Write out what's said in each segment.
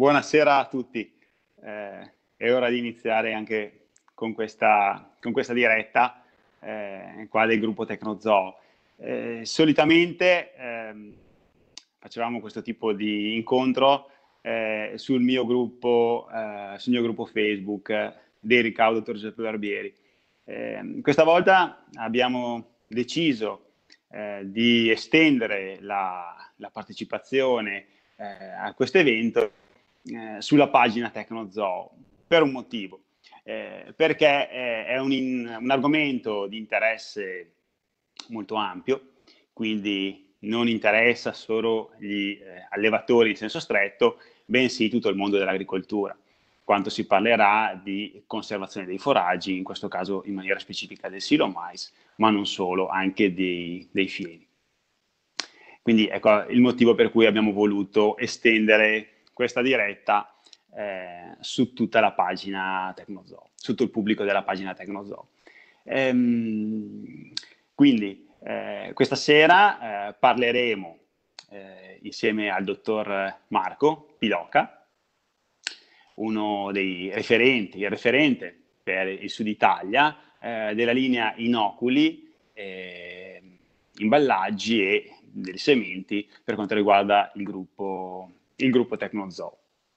buonasera a tutti. È ora di iniziare anche con questa diretta qua del gruppo Tecnozoo. Solitamente facevamo questo tipo di incontro sul mio gruppo Facebook del Ricaudo Dottor Giuseppe Barbieri. Questa volta abbiamo deciso di estendere la partecipazione a questo evento sulla pagina Tecnozoo per un motivo, perché è un argomento di interesse molto ampio, quindi non interessa solo gli allevatori in senso stretto, bensì tutto il mondo dell'agricoltura, quanto si parlerà di conservazione dei foraggi, in questo caso in maniera specifica del silo mais, ma non solo, anche dei fieni. Quindi ecco il motivo per cui abbiamo voluto estendere questa diretta su tutta la pagina Tecnozoo, su tutto il pubblico della pagina Tecnozoo. Quindi questa sera parleremo insieme al dottor Marco Piloca, uno dei referenti, il referente per il Sud Italia della linea inoculi, imballaggi e delle sementi per quanto riguarda il gruppo Tecnozoo.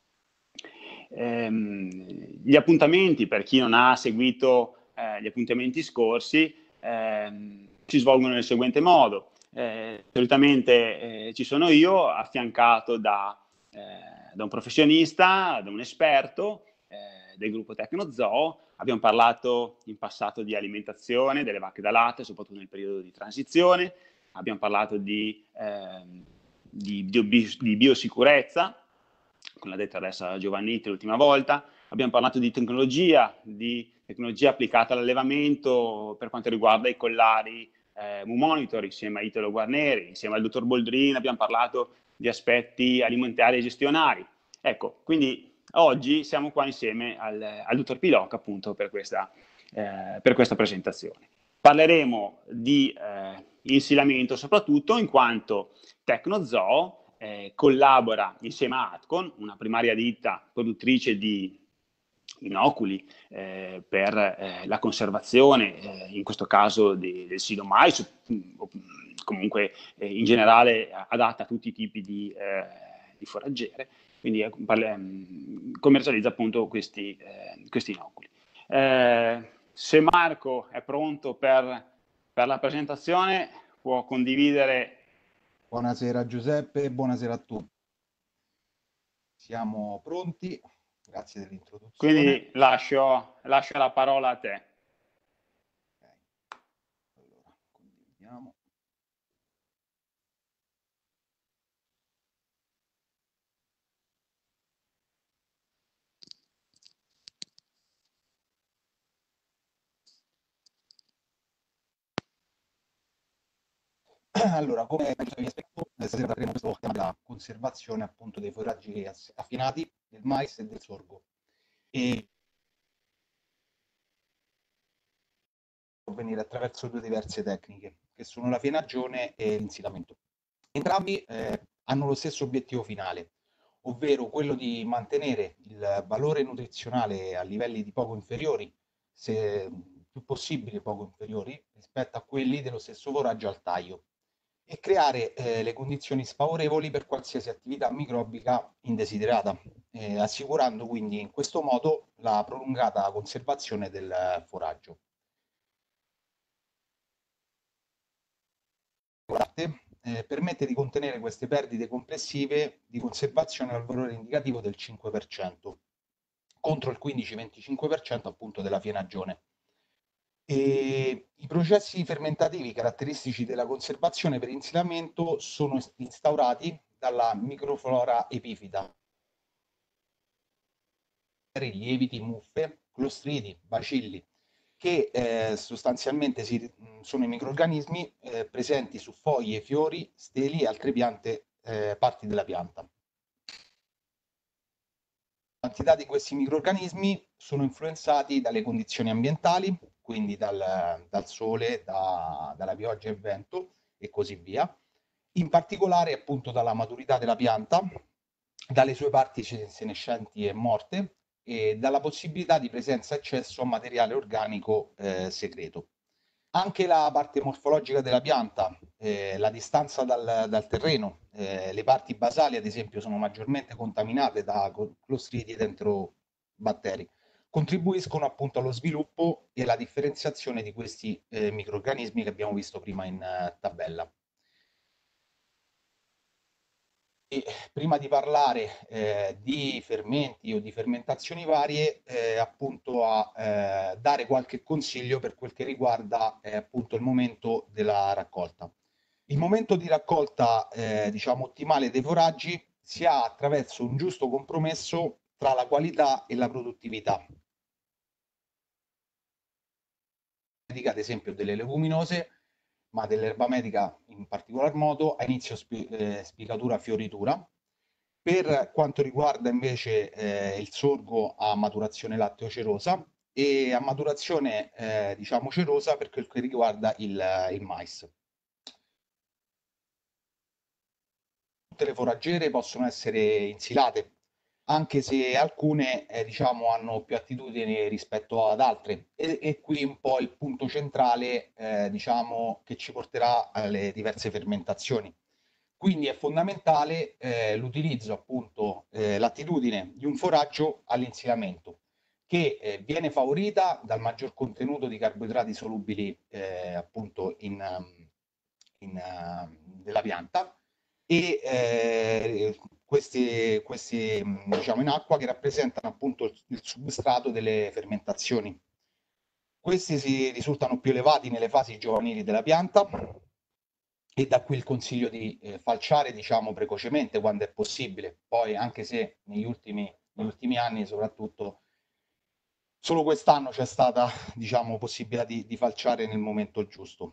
Gli appuntamenti, per chi non ha seguito gli appuntamenti scorsi, si svolgono nel seguente modo. Solitamente ci sono io, affiancato da un professionista, da un esperto del gruppo Tecnozoo. Abbiamo parlato in passato di alimentazione delle vacche da latte, soprattutto nel periodo di transizione. Abbiamo parlato di biosicurezza, con la dottoressa Giovannitti l'ultima volta. Abbiamo parlato di tecnologia applicata all'allevamento per quanto riguarda i collari Monitor, insieme a Italo Guarneri, insieme al dottor Boldrini abbiamo parlato di aspetti alimentari e gestionali. Ecco, quindi oggi siamo qua insieme al dottor Piloca appunto per questa presentazione. Parleremo di insilamento soprattutto in quanto Tecnozoo collabora insieme a Atcon, una primaria ditta produttrice di inoculi per la conservazione, in questo caso del silo mais, comunque in generale adatta a tutti i tipi di foraggere, quindi commercializza appunto questi inoculi. Se Marco è pronto per la presentazione, può condividere. Buonasera Giuseppe, buonasera a tutti. Siamo pronti, grazie dell'introduzione. Quindi lascio la parola a te. Okay. Allora, condividiamo. Allora, come vi aspetto, stasera parleremo questo tema della conservazione appunto dei foraggi affinati, del mais e del sorgo. E avvenire attraverso due diverse tecniche, che sono la fienagione e l'insilamento. Entrambi hanno lo stesso obiettivo finale, ovvero quello di mantenere il valore nutrizionale a livelli di poco inferiori, se più possibile poco inferiori, rispetto a quelli dello stesso foraggio al taglio, e creare le condizioni sfavorevoli per qualsiasi attività microbica indesiderata, assicurando quindi in questo modo la prolungata conservazione del foraggio. Permette di contenere queste perdite complessive di conservazione al valore indicativo del 5%, contro il 15-25% appunto della fienagione. E i processi fermentativi caratteristici della conservazione per insilamento sono instaurati dalla microflora epifita, lieviti, muffe, clostridi, bacilli, che sostanzialmente sono i microrganismi presenti su foglie, fiori, steli e altre piante, parti della pianta. La quantità di questi microrganismi sono influenzati dalle condizioni ambientali, quindi dal sole, dalla pioggia e vento e così via, in particolare appunto dalla maturità della pianta, dalle sue parti senescenti e morte e dalla possibilità di presenza e accesso a materiale organico segreto. Anche la parte morfologica della pianta, la distanza dal terreno, le parti basali ad esempio sono maggiormente contaminate da Clostridia enterobatteri, contribuiscono appunto allo sviluppo e alla differenziazione di questi microrganismi che abbiamo visto prima in tabella. E prima di parlare di fermenti o di fermentazioni varie, appunto a dare qualche consiglio per quel che riguarda appunto il momento della raccolta. Il momento di raccolta, diciamo, ottimale dei foraggi si ha attraverso un giusto compromesso tra la qualità e la produttività. Ad esempio delle leguminose, ma dell'erba medica in particolar modo, a inizio spigatura fioritura. Per quanto riguarda invece il sorgo a maturazione latteo-cerosa e a maturazione diciamo cerosa per quel che riguarda il mais. Tutte le foraggiere possono essere insilate, anche se alcune diciamo, hanno più attitudini rispetto ad altre e qui un po' il punto centrale diciamo, che ci porterà alle diverse fermentazioni. Quindi è fondamentale l'utilizzo appunto l'attitudine di un foraggio all'insilamento che viene favorita dal maggior contenuto di carboidrati solubili appunto della pianta e questi diciamo in acqua che rappresentano appunto il substrato delle fermentazioni. Questi si risultano più elevati nelle fasi giovanili della pianta e da qui il consiglio di falciare diciamo precocemente quando è possibile. Poi anche se negli ultimi anni soprattutto solo quest'anno c'è stata diciamo possibilità di falciare nel momento giusto.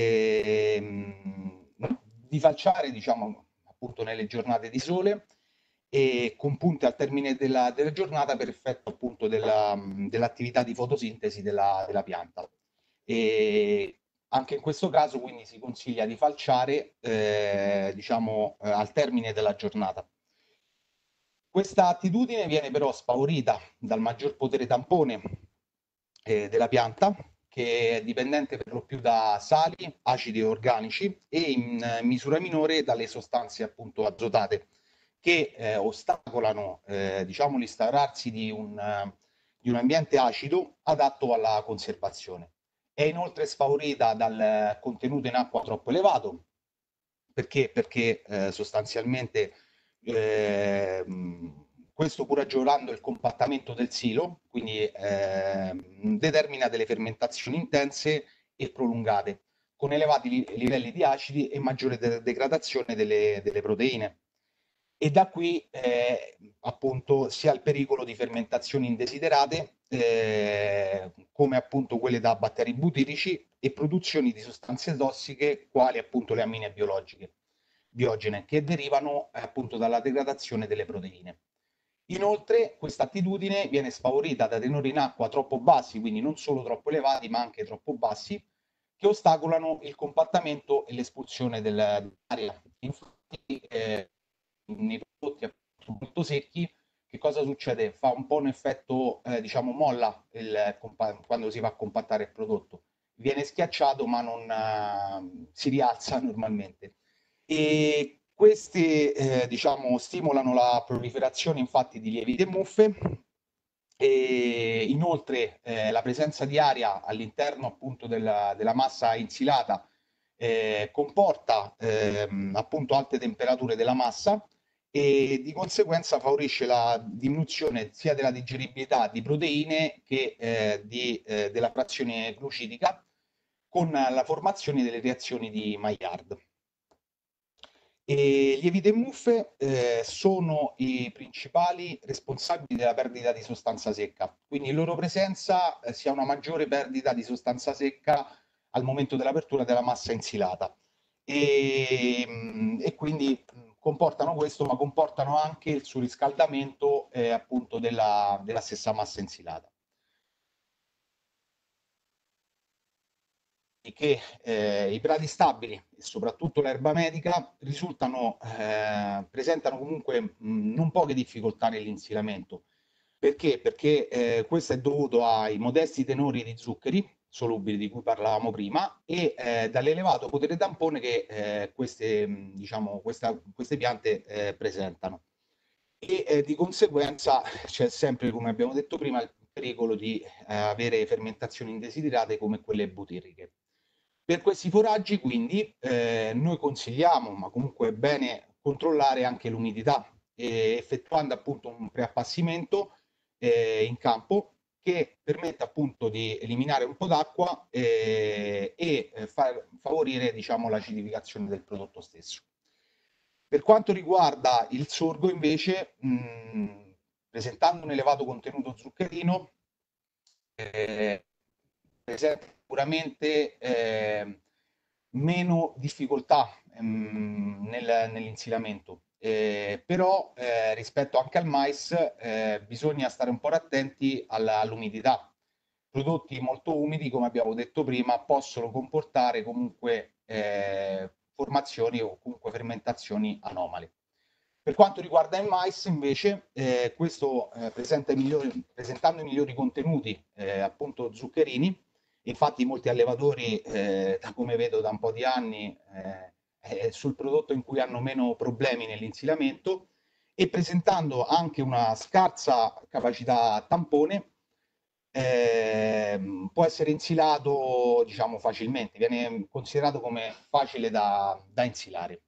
Di falciare diciamo appunto nelle giornate di sole e con punte al termine della giornata per effetto appunto dell'attività di fotosintesi della pianta. E anche in questo caso quindi si consiglia di falciare diciamo al termine della giornata. Questa attitudine viene però spaurita dal maggior potere tampone della pianta, che è dipendente per lo più da sali, acidi organici e in misura minore dalle sostanze appunto azotate, che ostacolano diciamo, l'instaurarsi di un ambiente acido adatto alla conservazione. È inoltre sfavorita dal contenuto in acqua troppo elevato, perché sostanzialmente eh, questo pur agevolando il compattamento del silo, quindi determina delle fermentazioni intense e prolungate, con elevati livelli di acidi e maggiore degradazione delle proteine. E da qui appunto si ha il pericolo di fermentazioni indesiderate, come appunto quelle da batteri butirici e produzioni di sostanze tossiche, quali appunto le ammine biogene, che derivano appunto dalla degradazione delle proteine. Inoltre, questa attitudine viene sfavorita da tenori in acqua troppo bassi, quindi non solo troppo elevati, ma anche troppo bassi, che ostacolano il compattamento e l'espulsione dell'aria. Infatti, nei prodotti molto secchi, che cosa succede? Fa un po' un effetto, diciamo, molla quando si va a compattare il prodotto. Viene schiacciato, ma non si rialza normalmente. E questi, diciamo, stimolano la proliferazione infatti di lieviti e muffe e inoltre la presenza di aria all'interno appunto della massa insilata comporta appunto alte temperature della massa e di conseguenza favorisce la diminuzione sia della digeribilità di proteine che della frazione glucidica con la formazione delle reazioni di Maillard. E lieviti e muffe sono i principali responsabili della perdita di sostanza secca, quindi in loro presenza si ha una maggiore perdita di sostanza secca al momento dell'apertura della massa insilata e quindi comportano questo, ma comportano anche il surriscaldamento appunto della stessa massa insilata. che i prati stabili e soprattutto l'erba medica presentano comunque non poche difficoltà nell'insilamento. Perché? Perché questo è dovuto ai modesti tenori di zuccheri solubili di cui parlavamo prima e dall'elevato potere tampone che queste piante presentano. E di conseguenza c'è sempre, come abbiamo detto prima, il pericolo di avere fermentazioni indesiderate come quelle butirriche. Per questi foraggi, quindi, noi consigliamo, ma comunque è bene controllare anche l'umidità, effettuando appunto un preappassimento in campo che permette appunto di eliminare un po' d'acqua e favorire, diciamo, l'acidificazione del prodotto stesso. Per quanto riguarda il sorgo, invece, presentando un elevato contenuto zuccherino, presenta sicuramente meno difficoltà nell'insilamento. Però rispetto anche al mais bisogna stare un po' attenti all'umidità. Prodotti molto umidi, come abbiamo detto prima, possono comportare comunque formazioni o comunque fermentazioni anomale. Per quanto riguarda il mais, invece, questo presentando i migliori contenuti, appunto zuccherini. Infatti molti allevatori, da come vedo da un po' di anni, è sul prodotto in cui hanno meno problemi nell'insilamento e presentando anche una scarsa capacità tampone, può essere insilato, diciamo, facilmente, viene considerato come facile da insilare.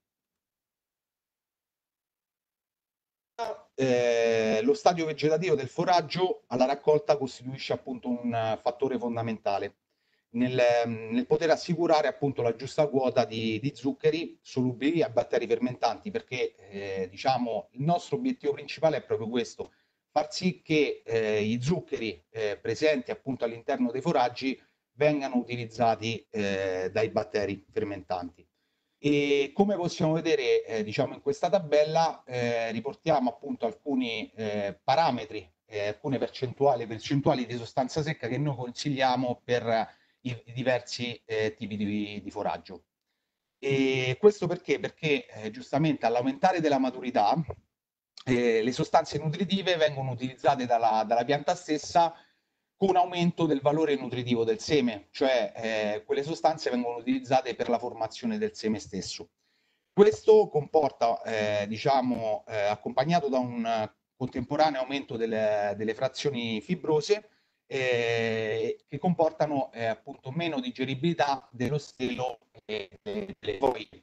Lo stadio vegetativo del foraggio alla raccolta costituisce appunto un fattore fondamentale nel poter assicurare appunto la giusta quota di zuccheri solubili a batteri fermentanti, perché diciamo il nostro obiettivo principale è proprio questo: far sì che i zuccheri presenti appunto all'interno dei foraggi vengano utilizzati dai batteri fermentanti. E come possiamo vedere, diciamo in questa tabella, riportiamo appunto alcuni parametri, alcune percentuali di sostanza secca che noi consigliamo per i diversi tipi di foraggio. E questo perché? Perché giustamente all'aumentare della maturità le sostanze nutritive vengono utilizzate dalla pianta stessa con aumento del valore nutritivo del seme, cioè quelle sostanze vengono utilizzate per la formazione del seme stesso. Questo comporta, diciamo, accompagnato da un contemporaneo aumento delle frazioni fibrose, che comportano appunto meno digeribilità dello stelo e delle foglie.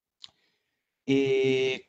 E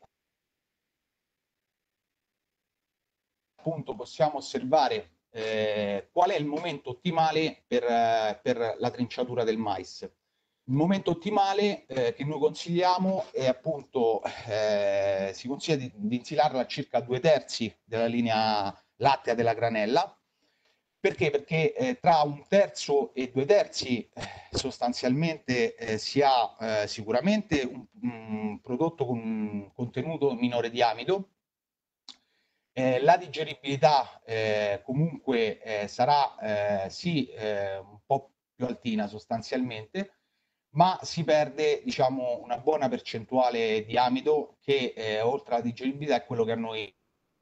appunto possiamo osservare qual è il momento ottimale per la trinciatura del mais. Il momento ottimale che noi consigliamo è appunto, si consiglia di insilarla a circa 2/3 della linea lattea della granella. Perché? Perché tra 1/3 e 2/3 sostanzialmente si ha sicuramente un prodotto con un contenuto minore di amido. La digeribilità comunque sarà sì un po' più altina sostanzialmente, ma si perde, diciamo, una buona percentuale di amido che oltre alla digeribilità è quello che a noi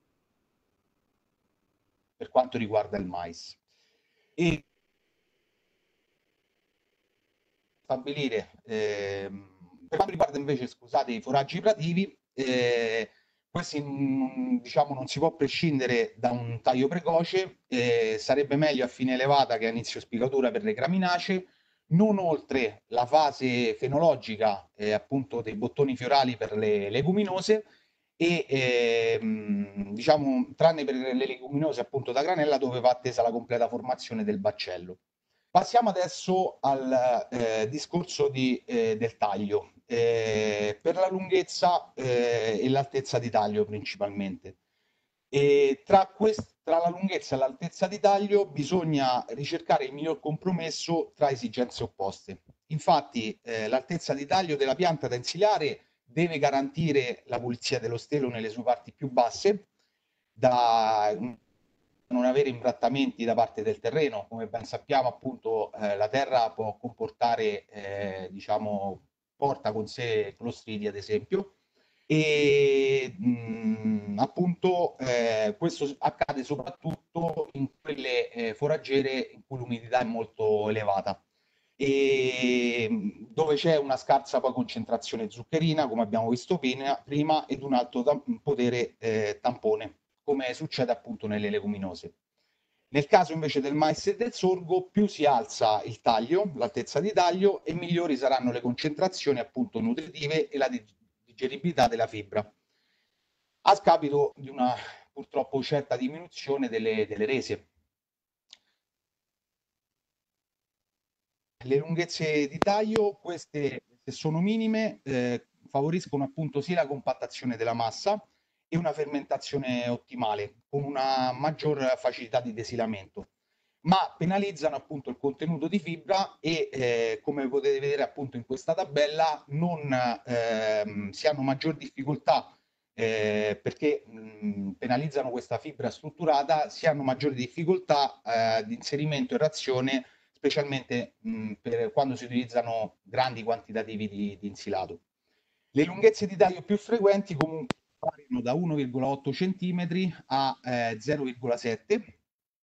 per quanto riguarda il mais. E stabilire, per quanto riguarda invece, scusate, i foraggi prativi, questi diciamo, non si può prescindere da un taglio precoce, sarebbe meglio a fine elevata che a inizio spigatura per le graminacee, non oltre la fase fenologica appunto dei bottoni fiorali per le leguminose e diciamo tranne per le leguminose appunto da granella dove va attesa la completa formazione del baccello. Passiamo adesso al discorso del taglio, per la lunghezza e l'altezza di taglio principalmente. E tra la lunghezza e l'altezza di taglio bisogna ricercare il miglior compromesso tra esigenze opposte. Infatti l'altezza di taglio della pianta da insilare deve garantire la pulizia dello stelo nelle sue parti più basse, da non avere imbrattamenti da parte del terreno. Come ben sappiamo, appunto, la terra può comportare, diciamo, porta con sé clostridi, ad esempio, e appunto questo accade soprattutto in quelle foraggere in cui l'umidità è molto elevata e dove c'è una scarsa poi concentrazione zuccherina, come abbiamo visto prima, ed un alto potere tampone, come succede appunto nelle leguminose. Nel caso invece del mais e del sorgo, più si alza il taglio, l'altezza di taglio, e migliori saranno le concentrazioni appunto nutritive e la digeribilità della fibra, a scapito di una purtroppo certa diminuzione delle rese. Le lunghezze di taglio, queste se sono minime, favoriscono appunto sia la compattazione della massa e una fermentazione ottimale, con una maggior facilità di desilamento, ma penalizzano appunto il contenuto di fibra e come potete vedere appunto in questa tabella non si hanno maggior difficoltà perché penalizzano questa fibra strutturata, si hanno maggiori difficoltà di inserimento in razione, specialmente per quando si utilizzano grandi quantitativi di insilato. Le lunghezze di taglio più frequenti comunque variano da 1,8 cm a 0,7,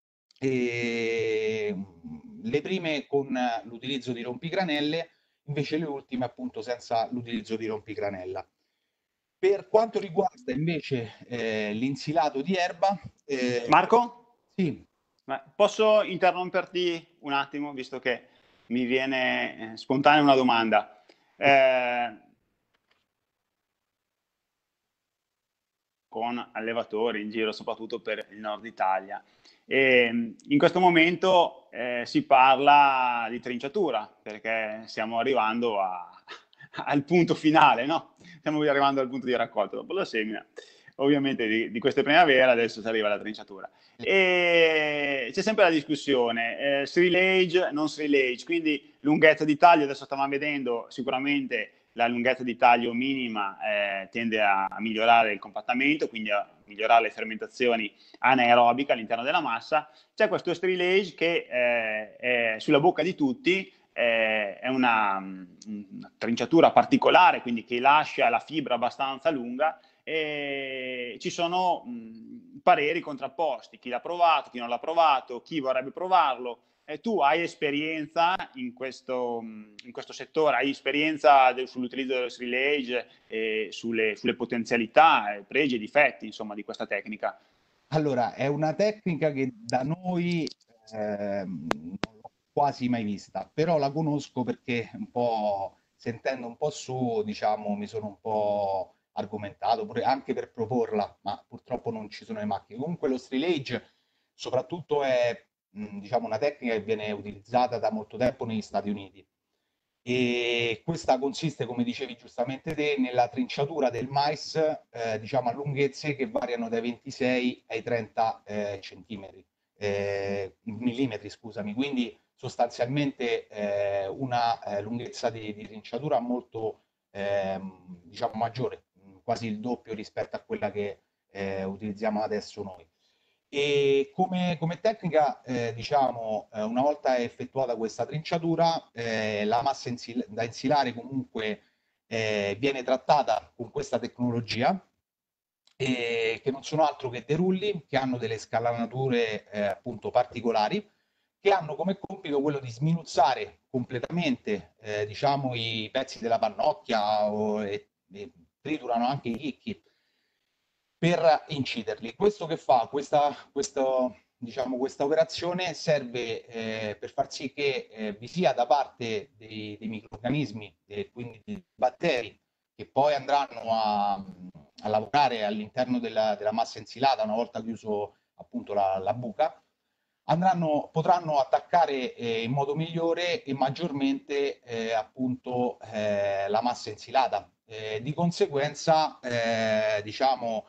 e le prime con l'utilizzo di rompigranelle, invece le ultime appunto senza l'utilizzo di rompigranella. Per quanto riguarda invece l'insilato di erba, Marco? sì. Ma posso interromperti un attimo, visto che mi viene spontanea una domanda? Con allevatori in giro, soprattutto per il nord Italia. E in questo momento si parla di trinciatura, perché stiamo arrivando al punto finale, no? Stiamo arrivando al punto di raccolta dopo la semina. Ovviamente di queste primavera adesso si arriva alla trinciatura. E c'è sempre la discussione, silage, non silage, quindi lunghezza di taglio, adesso stavamo vedendo sicuramente la lunghezza di taglio minima tende a migliorare il compattamento, quindi a migliorare le fermentazioni anaerobiche all'interno della massa. C'è questo silage che è sulla bocca di tutti, è una trinciatura particolare, quindi che lascia la fibra abbastanza lunga, e ci sono pareri contrapposti, chi l'ha provato, chi non l'ha provato, chi vorrebbe provarlo. Tu hai esperienza in questo settore, hai esperienza sull'utilizzo del silage e sulle potenzialità, pregi e difetti, insomma, di questa tecnica? Allora, è una tecnica che da noi non l'ho quasi mai vista, però la conosco perché un po' sentendo un po' su, diciamo, mi sono un po' argomentato pure anche per proporla, ma purtroppo non ci sono le macchine. Comunque lo strilage soprattutto è, diciamo, una tecnica che viene utilizzata da molto tempo negli Stati Uniti. E questa consiste, come dicevi giustamente te, nella trinciatura del mais, diciamo a lunghezze che variano dai 26 ai 30 centimetri, millimetri, scusami, quindi sostanzialmente una lunghezza di trinciatura molto, diciamo, maggiore, quasi il doppio rispetto a quella che utilizziamo adesso noi. E come tecnica, diciamo, una volta effettuata questa trinciatura, la massa da insilare comunque viene trattata con questa tecnologia, che non sono altro che dei rulli che hanno delle scalanature appunto particolari, che hanno come compito quello di sminuzzare completamente, diciamo, i pezzi della pannocchia e triturano anche i chicchi per inciderli. Questo che fa? Diciamo, questa operazione serve per far sì che vi sia da parte dei microrganismi e quindi dei batteri che poi andranno a lavorare all'interno della massa insilata una volta chiuso appunto la buca, potranno attaccare in modo migliore e maggiormente appunto la massa insilata. Di conseguenza, diciamo,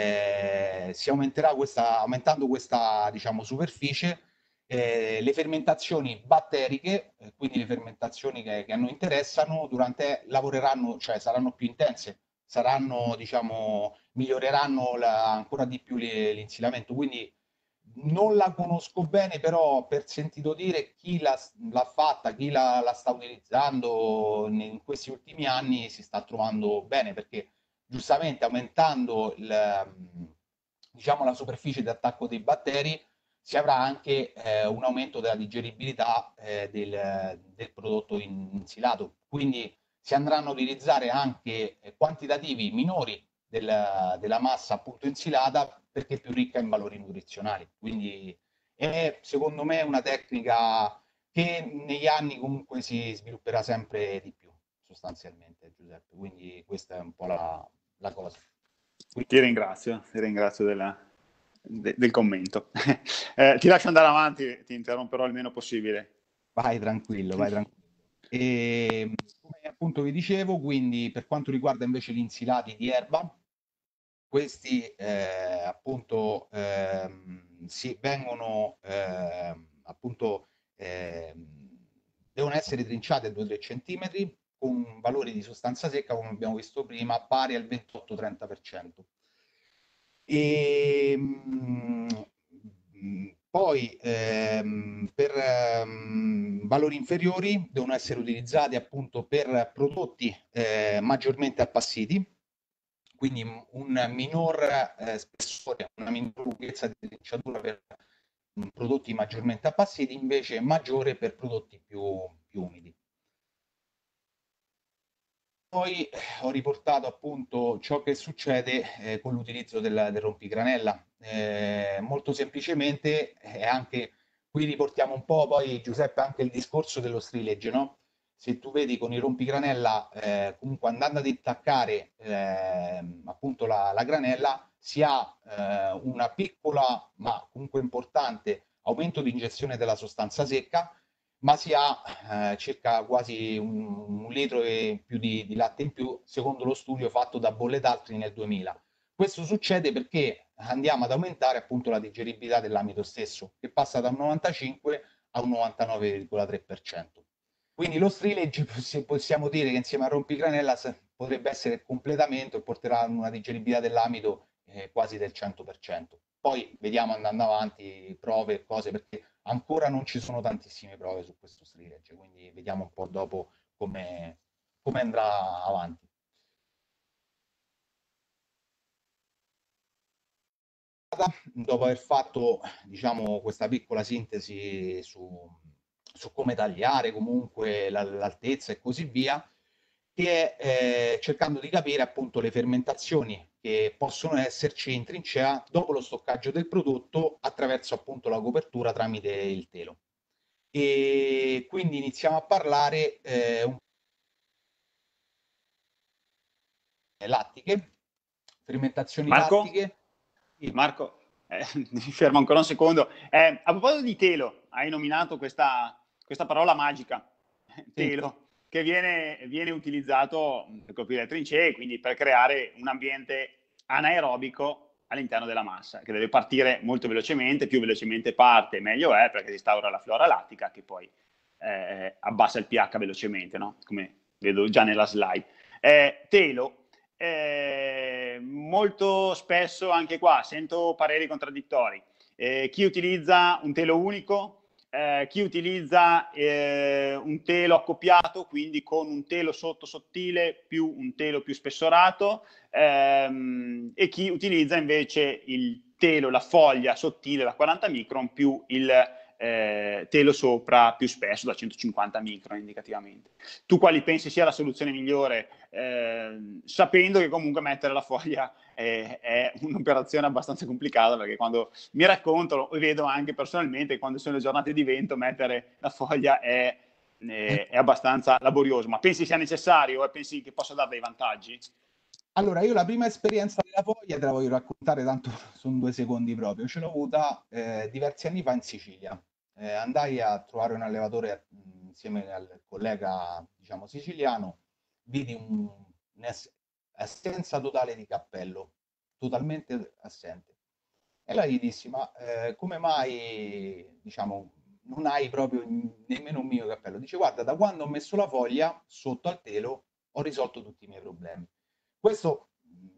si aumenterà aumentando questa, diciamo, superficie, le fermentazioni batteriche, quindi le fermentazioni che a noi interessano, lavoreranno, cioè saranno più intense, saranno, diciamo, miglioreranno ancora di più l'insilamento. Quindi Non la conosco bene, però per sentito dire chi l'ha fatta, chi la sta utilizzando in questi ultimi anni si sta trovando bene, perché giustamente aumentando diciamo, la superficie di attacco dei batteri si avrà anche un aumento della digeribilità del prodotto insilato. Quindi si andranno a utilizzare anche quantitativi minori della massa appunto insilata, perché è più ricca in valori nutrizionali. Quindi è secondo me una tecnica che negli anni comunque si svilupperà sempre di più, sostanzialmente, Giuseppe. Quindi questa è un po' la cosa. Ti ringrazio del commento. Ti lascio andare avanti, ti interromperò il meno possibile. Vai tranquillo, vai tranquillo. E come appunto vi dicevo, quindi per quanto riguarda invece gli insilati di erba, questi appunto si vengono appunto devono essere trinciati a 2-3 centimetri con valori di sostanza secca, come abbiamo visto prima, pari al 28-30%. E poi per valori inferiori devono essere utilizzati appunto per prodotti maggiormente appassiti, quindi un minor spessore, una minor lunghezza di trinciatura per prodotti maggiormente appassiti, invece maggiore per prodotti più umidi. Poi ho riportato appunto ciò che succede con l'utilizzo del rompigranella. Molto semplicemente, anche qui riportiamo un po' poi, Giuseppe, anche il discorso dello strilage, no? Se tu vedi con il rompigranella, comunque andando ad intaccare appunto la granella, si ha una piccola ma comunque importante aumento di ingestione della sostanza secca, ma si ha circa quasi un litro e più di latte in più, secondo lo studio fatto da Bolletaltri nel 2000. Questo succede perché andiamo ad aumentare appunto la digeribilità dell'amido stesso, che passa da un 95 a un 99,3%. Quindi lo strilage possiamo dire che insieme al rompigranella potrebbe essere il completamento e porterà a una digeribilità dell'amido quasi del 100%. Poi vediamo andando avanti prove e cose, perché ancora non ci sono tantissime prove su questo strilage, quindi vediamo un po' dopo come andrà avanti. Dopo aver fatto, diciamo, questa piccola sintesi su come tagliare comunque l'altezza e così via, che è cercando di capire appunto le fermentazioni che possono esserci in trincea dopo lo stoccaggio del prodotto attraverso appunto la copertura tramite il telo. E quindi iniziamo a parlare un lattiche, fermentazioni Marco? lattiche. Sì, Marco, mi fermo ancora un secondo. A proposito di telo, hai nominato questa parola magica, sì. telo, che viene utilizzato per coprire le trincee, quindi per creare un ambiente anaerobico all'interno della massa, che deve partire molto velocemente, più velocemente parte meglio è, perché si instaura la flora lattica che poi abbassa il pH velocemente, no? Come vedo già nella slide. Telo, molto spesso anche qua sento pareri contraddittori. Chi utilizza un telo unico, chi utilizza un telo accoppiato, quindi con un telo sotto sottile più un telo più spessorato, e chi utilizza invece il telo, la foglia sottile da 40 micron più il telo sopra più spesso da 150 micron indicativamente. Tu quali pensi sia la soluzione migliore, sapendo che comunque mettere la foglia è un'operazione abbastanza complicata, perché quando mi racconto e vedo anche personalmente quando sono le giornate di vento mettere la foglia è abbastanza laborioso, ma pensi sia necessario e pensi che possa dare dei vantaggi? Allora, io la prima esperienza della foglia te la voglio raccontare, tanto sono 2 secondi proprio. Ce l'ho avuta diversi anni fa in Sicilia. Andai a trovare un allevatore insieme al collega, diciamo, siciliano, vidi un'assenza totale di cappello, totalmente assente. E allora gli dissi, ma come mai, diciamo, non hai proprio nemmeno un mio cappello? Dice, guarda, da quando ho messo la foglia sotto al telo ho risolto tutti i miei problemi. Questo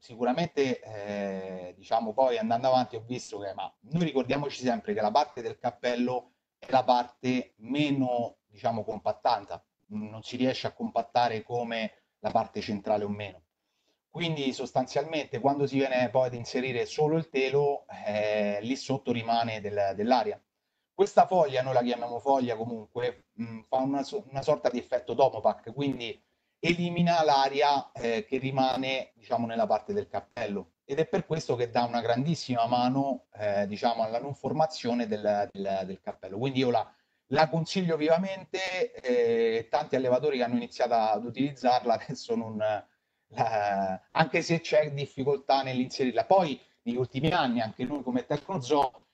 sicuramente, diciamo, poi andando avanti ho visto che, ma noi ricordiamoci sempre che la parte del cappello è la parte meno, diciamo, compattata, non si riesce a compattare come la parte centrale o meno. Quindi sostanzialmente quando si viene poi ad inserire solo il telo, lì sotto rimane dell'aria. Questa foglia, noi la chiamiamo foglia comunque, fa una sorta di effetto Tomopack, quindi elimina l'aria che rimane, diciamo, nella parte del cappello. Ed è per questo che dà una grandissima mano, diciamo, alla non formazione del cappello. Quindi io la consiglio vivamente, tanti allevatori che hanno iniziato ad utilizzarla adesso non, anche se c'è difficoltà nell'inserirla. Poi negli ultimi anni anche noi come Tecnozoo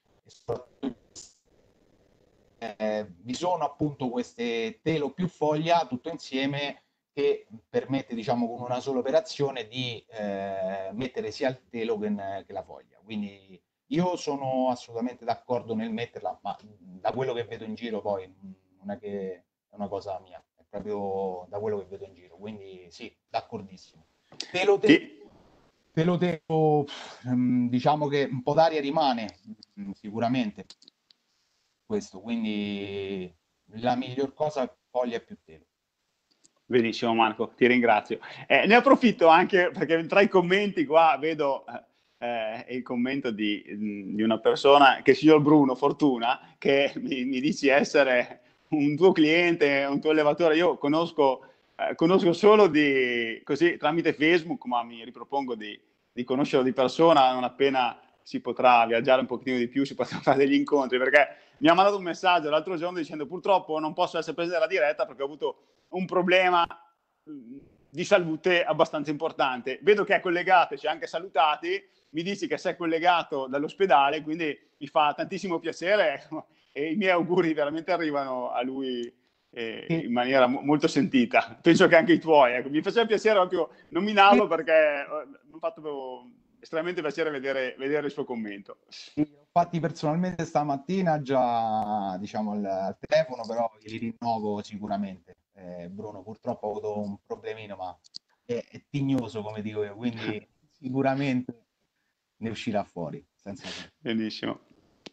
vi sono appunto queste telo più foglia tutto insieme che permette, diciamo, con una sola operazione di mettere sia il telo che la foglia. Quindi io sono assolutamente d'accordo nel metterla, ma da quello che vedo in giro poi non è che è una cosa mia, è proprio da quello che vedo in giro. Quindi sì, d'accordissimo. Te lo, te, Sì. te lo devo, diciamo che un po' d'aria rimane, sicuramente questo, quindi la miglior cosa è foglia e più telo. Benissimo Marco, ti ringrazio. Ne approfitto anche perché tra i commenti qua vedo il commento di una persona, che è il signor Bruno Fortuna, che mi dice essere un tuo cliente, un tuo allevatore. Io conosco solo così, tramite Facebook, ma mi ripropongo di conoscerlo di persona non appena si potrà viaggiare un pochettino di più, si potranno fare degli incontri, perché mi ha mandato un messaggio l'altro giorno dicendo purtroppo non posso essere presente alla diretta perché ho avuto un problema di salute abbastanza importante. Vedo che è collegato, ci ha anche salutati, mi dici che sei collegato dall'ospedale, quindi mi fa tantissimo piacere e i miei auguri veramente arrivano a lui E, in maniera molto sentita. Penso che anche i tuoi. Ecco. Mi faceva piacere proprio nominarlo perché mi ha fatto estremamente piacere vedere il suo commento. infatti personalmente stamattina già, diciamo, al telefono, però li rinnovo sicuramente. Bruno purtroppo ha avuto un problemino, ma è tignoso, come dico io, quindi sicuramente ne uscirà fuori, senza dubbio. Benissimo.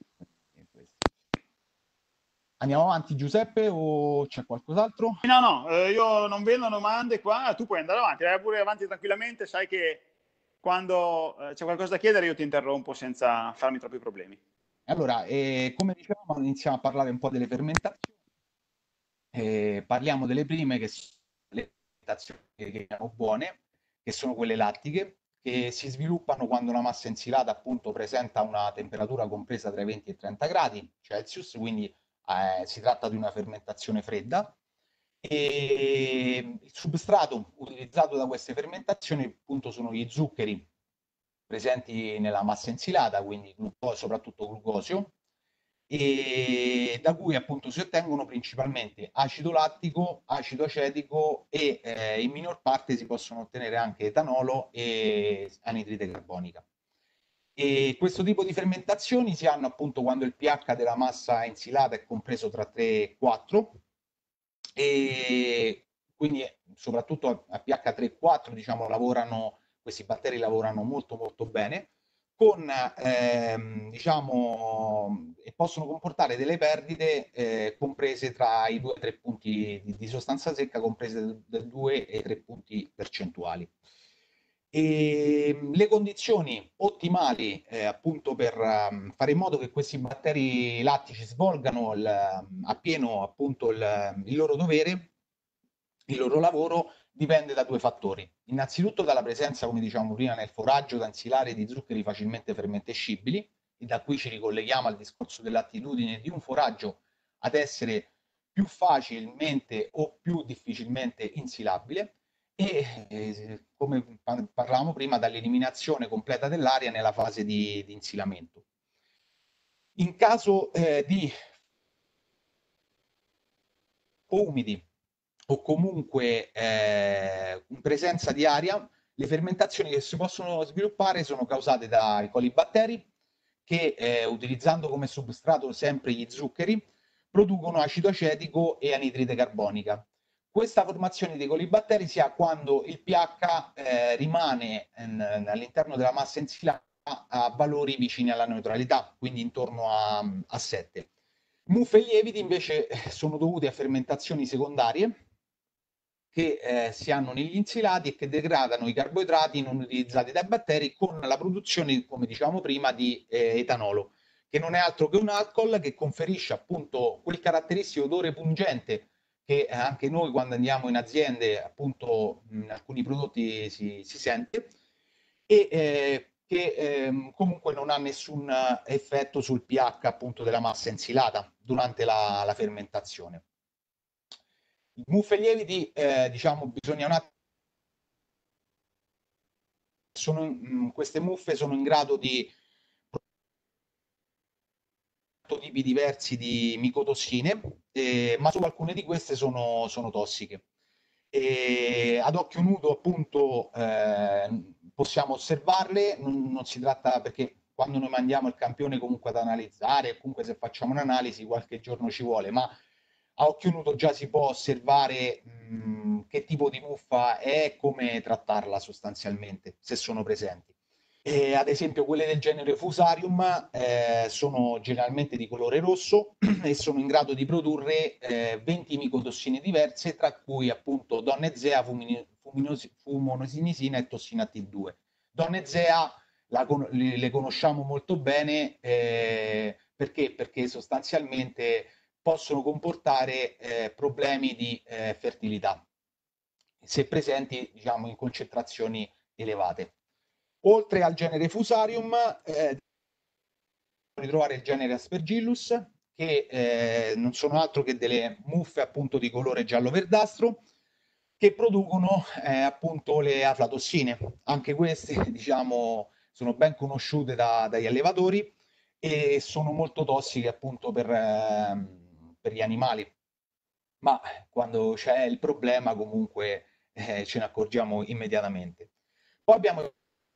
Andiamo avanti, Giuseppe, o c'è qualcos'altro? No, no, io non vedo domande qua, tu puoi andare avanti, vai pure avanti tranquillamente, sai che quando c'è qualcosa da chiedere io ti interrompo senza farmi troppi problemi. Allora, come dicevamo, iniziamo a parlare un po' delle fermentazioni. Parliamo delle prime, che sono le fermentazioni che chiamiamo buone, che sono quelle lattiche, che si sviluppano quando la massa ensilata appunto presenta una temperatura compresa tra i 20 e i 30 gradi Celsius, quindi si tratta di una fermentazione fredda. E il substrato utilizzato da queste fermentazioni appunto sono gli zuccheri presenti nella massa ensilata, quindi soprattutto glucosio, e da cui appunto si ottengono principalmente acido lattico, acido acetico e in minor parte si possono ottenere anche etanolo e anidride carbonica. E questo tipo di fermentazioni si hanno appunto quando il pH della massa ensilata è compreso tra 3 e 4 e quindi soprattutto a pH 3-4 diciamo questi batteri lavorano molto molto bene con diciamo e possono comportare delle perdite comprese tra i 2 e 3 punti di sostanza secca comprese da 2 e 3 punti percentuali. E le condizioni ottimali appunto per fare in modo che questi batteri lattici svolgano appieno appunto il loro dovere, il loro lavoro dipende da due fattori. Innanzitutto dalla presenza, come diciamo prima, nel foraggio da insilare di zuccheri facilmente fermentescibili, e da qui ci ricolleghiamo al discorso dell'attitudine di un foraggio ad essere più facilmente o più difficilmente insilabile e come parlavamo prima dall'eliminazione completa dell'aria nella fase di insilamento. In caso di umidi o comunque in presenza di aria, le fermentazioni che si possono sviluppare sono causate dai colibatteri che utilizzando come substrato sempre gli zuccheri producono acido acetico e anidride carbonica. questa formazione dei colibatteri si ha quando il pH rimane all'interno della massa ensilata a valori vicini alla neutralità, quindi intorno a 7. Muffe e lieviti invece sono dovuti a fermentazioni secondarie che si hanno negli insilati e che degradano i carboidrati non utilizzati dai batteri con la produzione, come dicevamo prima, di etanolo, che non è altro che un alcol che conferisce appunto quel caratteristico odore pungente che anche noi quando andiamo in aziende, appunto in alcuni prodotti si sente, e che comunque non ha nessun effetto sul pH appunto della massa ensilata durante la fermentazione. Muffe e lieviti, diciamo, bisogna un attimo. Queste muffe sono in grado di tipi diversi di micotossine, ma solo alcune di queste sono tossiche. E ad occhio nudo, appunto, possiamo osservarle, non si tratta perché quando noi mandiamo il campione comunque ad analizzare, comunque se facciamo un'analisi qualche giorno ci vuole, ma a occhio nudo già si può osservare che tipo di muffa è e come trattarla sostanzialmente, se sono presenti. E ad esempio quelle del genere Fusarium sono generalmente di colore rosso e sono in grado di produrre 20 micotossine diverse, tra cui appunto Donnezea, Fumonosinisina e tossina T2. Donnezea le conosciamo molto bene perché? Perché sostanzialmente possono comportare problemi di fertilità, se presenti diciamo in concentrazioni elevate. Oltre al genere Fusarium, ritrovare il genere Aspergillus, che non sono altro che delle muffe appunto di colore giallo-verdastro, che producono appunto le aflatossine. Anche queste, diciamo, sono ben conosciute dagli allevatori e sono molto tossiche appunto per gli animali. Ma quando c'è il problema comunque ce ne accorgiamo immediatamente. Poi abbiamo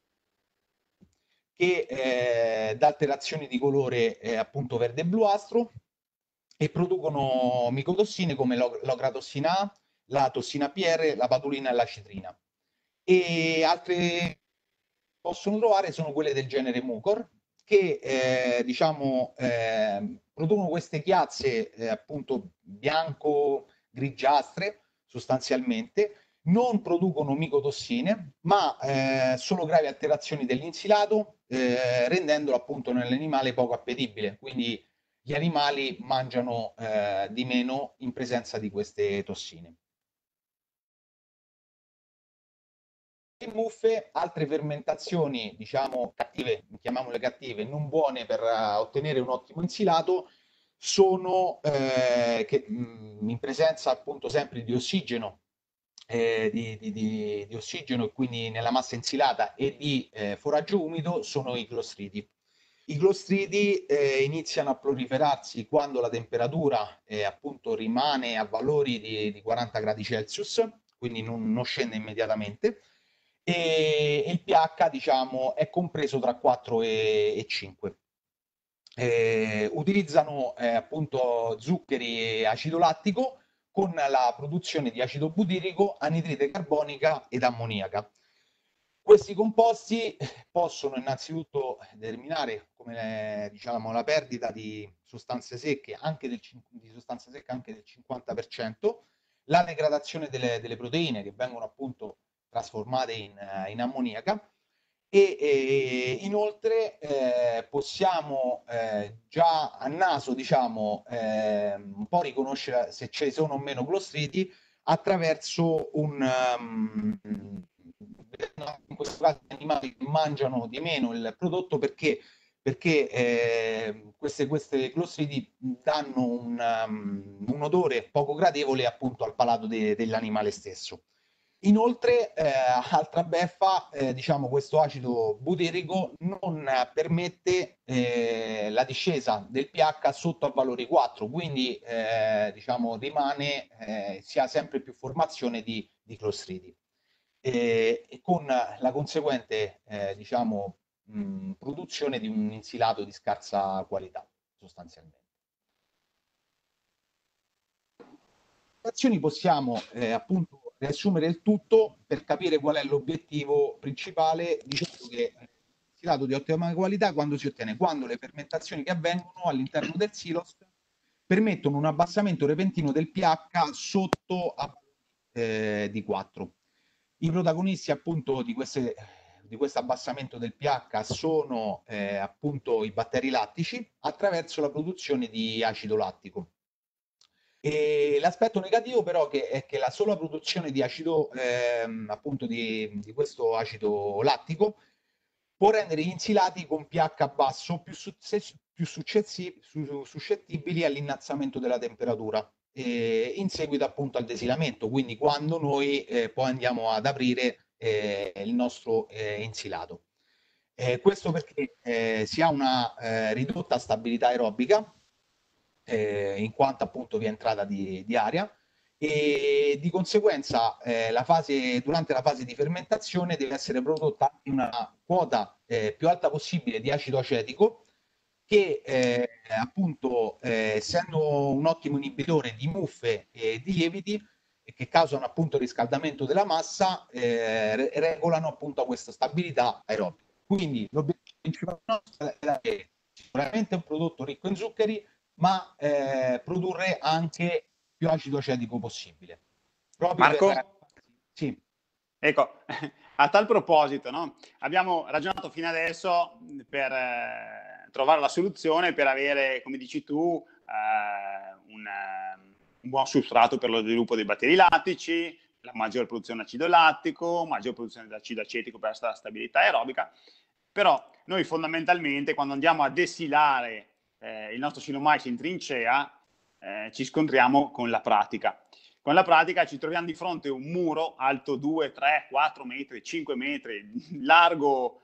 che da alterazioni di colore appunto verde-bluastro e producono micotossine come l'ocratossina A, la tossina PR, la patulina e la citrina. E altre che possono trovare sono quelle del genere Mucor, che diciamo producono queste chiazze appunto bianco-grigiastre sostanzialmente, non producono micotossine, ma solo gravi alterazioni dell'insilato, rendendolo appunto nell'animale poco appetibile. Quindi gli animali mangiano di meno in presenza di queste tossine. Muffe, altre fermentazioni, diciamo cattive, chiamiamole cattive, non buone per ottenere un ottimo insilato, sono che in presenza appunto sempre di ossigeno, di ossigeno e quindi nella massa insilata e di foraggio umido, sono i clostridi. I clostridi iniziano a proliferarsi quando la temperatura appunto rimane a valori di 40 gradi Celsius, quindi non scende immediatamente, e il pH diciamo è compreso tra 4 e 5. Utilizzano appunto zuccheri e acido lattico con la produzione di acido butyrico, anidride carbonica ed ammoniaca. Questi composti possono innanzitutto determinare, come diciamo, la perdita di sostanze secche anche del 50%, la degradazione delle proteine che vengono appunto trasformate in ammoniaca e inoltre possiamo già a naso diciamo un po' riconoscere se ci sono o meno clostridi attraverso in questo caso gli animali che mangiano di meno il prodotto perché queste clostridi danno un odore poco gradevole appunto al palato dell'animale stesso. Inoltre, altra beffa, diciamo, questo acido buterico non permette la discesa del pH sotto a valori 4, quindi diciamo, si ha sempre più formazione di clostridi. E con la conseguente diciamo, produzione di un insilato di scarsa qualità, sostanzialmente. azioni possiamo appunto riassumere il tutto per capire qual è l'obiettivo principale, dicendo che silato di ottima qualità quando si ottiene quando le fermentazioni che avvengono all'interno del silos permettono un abbassamento repentino del pH sotto a di 4. I protagonisti appunto di questo abbassamento del pH sono appunto i batteri lattici attraverso la produzione di acido lattico. E l'aspetto negativo però è che la sola produzione di acido, appunto di questo acido lattico, può rendere gli insilati con pH basso più suscettibili all'innalzamento della temperatura in seguito appunto al desilamento, quindi quando noi poi andiamo ad aprire il nostro insilato. Questo perché si ha una ridotta stabilità aerobica in quanto appunto vi è entrata di aria e di conseguenza durante la fase di fermentazione deve essere prodotta una quota più alta possibile di acido acetico che appunto essendo un ottimo inibitore di muffe e di lieviti che causano appunto il riscaldamento della massa regolano appunto questa stabilità aerobica. Quindi l'obiettivo principale nostro è avere sicuramente un prodotto ricco in zuccheri ma produrre anche più acido acetico possibile. Proprio per... Marco? Sì. Ecco, a tal proposito, no? Abbiamo ragionato fino adesso per trovare la soluzione per avere, come dici tu, un buon substrato per lo sviluppo dei batteri lattici, la maggiore produzione di acido lattico, maggiore produzione di acido acetico per la stabilità aerobica. Però noi fondamentalmente quando andiamo a dessilare il nostro Sinomais in trincea ci scontriamo con la pratica. Con la pratica ci troviamo di fronte a un muro alto 2, 3, 4 metri, 5 metri, largo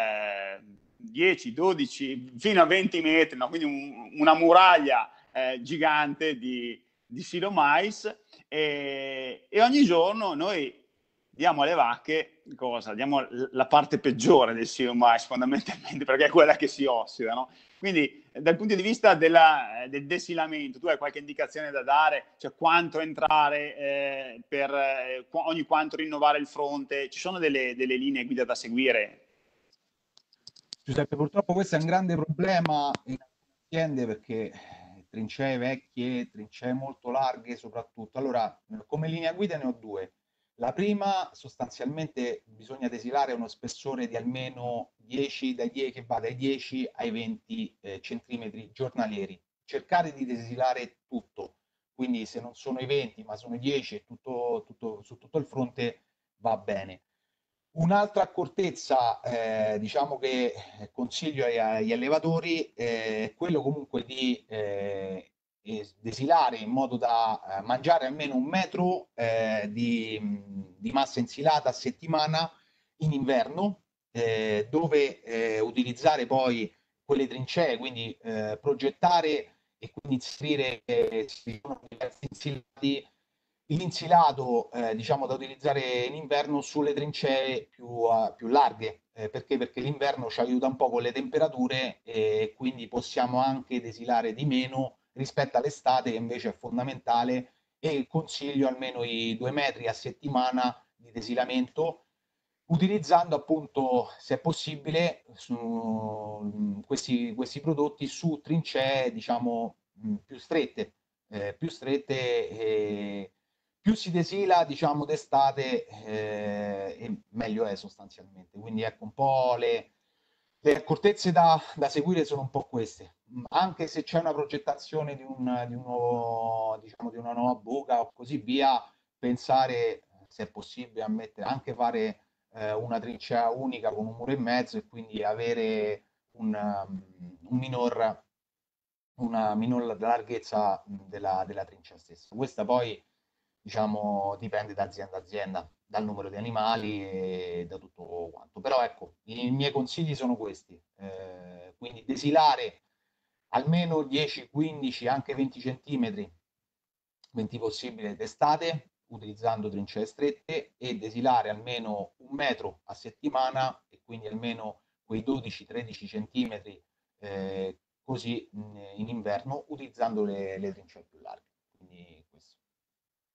10, 12, fino a 20 metri, no? Quindi una muraglia gigante di silomais e ogni giorno noi diamo alle vacche cosa? Diamo la parte peggiore del silomais fondamentalmente perché è quella che si ossida, no? Quindi dal punto di vista del desilamento, tu hai qualche indicazione da dare? Cioè quanto entrare per ogni quanto rinnovare il fronte? Ci sono delle linee guida da seguire? Giuseppe, purtroppo questo è un grande problema in alcune aziende perché trincee vecchie, trincee molto larghe soprattutto. Allora, come linea guida ne ho due. La prima, sostanzialmente, bisogna desilare uno spessore di almeno 10, che va dai 10 ai 20 centimetri giornalieri. Cercare di desilare tutto, quindi se non sono i 20 ma sono i 10 e su tutto il fronte va bene. Un'altra accortezza, diciamo che consiglio agli allevatori è quello comunque di desilare in modo da mangiare almeno 1 metro di massa insilata a settimana in inverno, dove utilizzare poi quelle trincee, quindi progettare e quindi inserire diversi insilati l'insilato diciamo da utilizzare in inverno sulle trincee più larghe. Perché? Perché l'inverno ci aiuta un po' con le temperature e quindi possiamo anche desilare di meno rispetto all'estate che invece è fondamentale e consiglio almeno i 2 metri a settimana di desilamento utilizzando appunto, se è possibile, questi prodotti su trincee, diciamo, più strette e più si desila, diciamo, d'estate e meglio è sostanzialmente. Quindi ecco, un po' le accortezze da seguire sono un po' queste. Anche se c'è una progettazione diciamo, di una nuova buca o così via, pensare se è possibile a mettere, anche fare una trincea unica con un muro in mezzo e quindi avere una minor larghezza della trincea stessa. Questa poi, diciamo, dipende da azienda a azienda, dal numero di animali e da tutto quanto. Però ecco, i miei consigli sono questi. Quindi desilare almeno 10, 15, anche 20 centimetri, 20 possibili d'estate, utilizzando trincee strette e desilare almeno 1 metro a settimana e quindi almeno quei 12-13 centimetri così in inverno utilizzando le trincee più larghe. Quindi questo.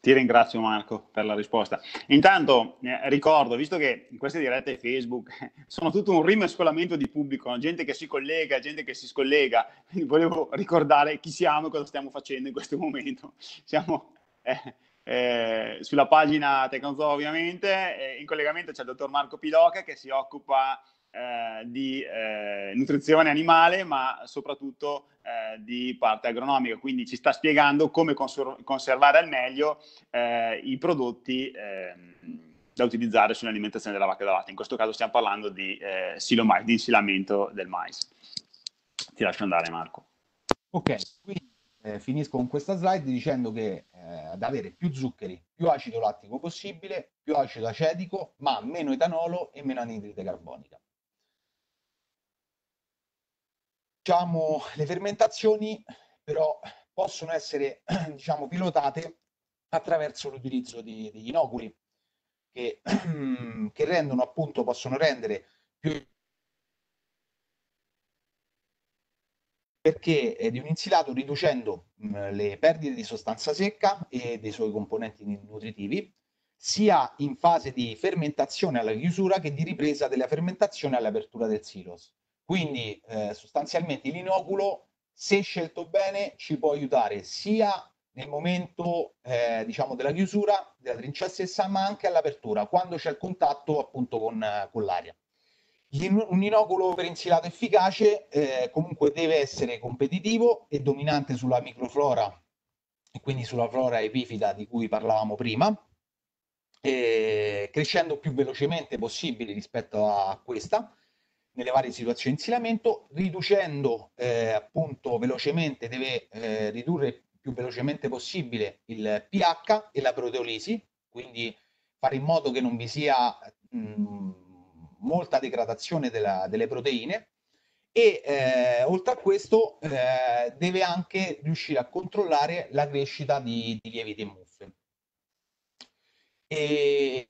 Ti ringrazio Marco per la risposta. Intanto ricordo, visto che in queste dirette Facebook sono tutto un rimescolamento di pubblico, gente che si collega, gente che si scollega, quindi volevo ricordare chi siamo e cosa stiamo facendo in questo momento. Siamo sulla pagina Tecnozoo ovviamente, in collegamento c'è il dottor Marco Piloca che si occupa di nutrizione animale, ma soprattutto di parte agronomica, quindi ci sta spiegando come conservare al meglio i prodotti da utilizzare sull'alimentazione della vacca da latte. In questo caso stiamo parlando di silomais, di insilamento del mais. Ti lascio andare Marco. Ok, quindi finisco con questa slide dicendo che ad avere più zuccheri, più acido lattico possibile, più acido acetico, ma meno etanolo e meno anidride carbonica. Diciamo, le fermentazioni però possono essere diciamo, pilotate attraverso l'utilizzo degli inoculi che, che rendono appunto, possono rendere più perché di un insilato riducendo le perdite di sostanza secca e dei suoi componenti nutritivi, sia in fase di fermentazione alla chiusura che di ripresa della fermentazione all'apertura del silos. Quindi sostanzialmente l'inoculo, se scelto bene, ci può aiutare sia nel momento diciamo della chiusura della trincea stessa, ma anche all'apertura, quando c'è il contatto appunto con l'aria. Un inoculo per insilato efficace comunque deve essere competitivo e dominante sulla microflora e quindi sulla flora epifita di cui parlavamo prima, crescendo più velocemente possibile rispetto a questa nelle varie situazioni di insilamento, riducendo appunto velocemente, deve ridurre più velocemente possibile il pH e la proteolisi, quindi fare in modo che non vi sia molta degradazione delle proteine e oltre a questo deve anche riuscire a controllare la crescita di lieviti e muffe. E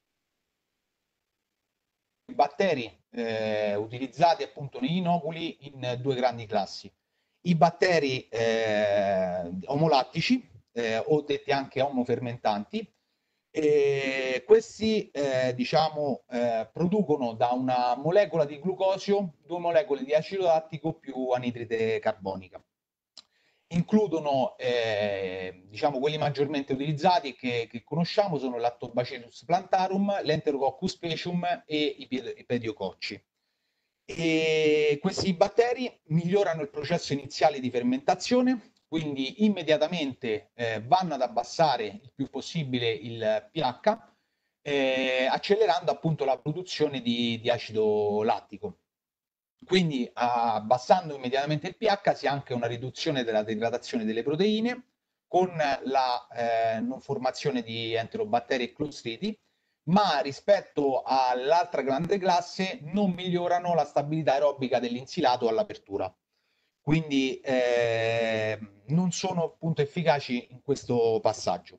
i batteri utilizzati appunto negli inoculi in due grandi classi. I batteri omolattici o detti anche omofermentanti, questi diciamo producono da una molecola di glucosio due molecole di acido lattico più anidride carbonica. Includono diciamo quelli maggiormente utilizzati che conosciamo sono Lactobacillus plantarum, l'Enterococcus faecium e i pediococci. E questi batteri migliorano il processo iniziale di fermentazione, quindi immediatamente vanno ad abbassare il più possibile il pH, accelerando appunto la produzione di acido lattico. Quindi abbassando immediatamente il pH si ha anche una riduzione della degradazione delle proteine con la non formazione di enterobatteri e clostridii, ma rispetto all'altra grande classe non migliorano la stabilità aerobica dell'insilato all'apertura. Quindi non sono appunto efficaci in questo passaggio.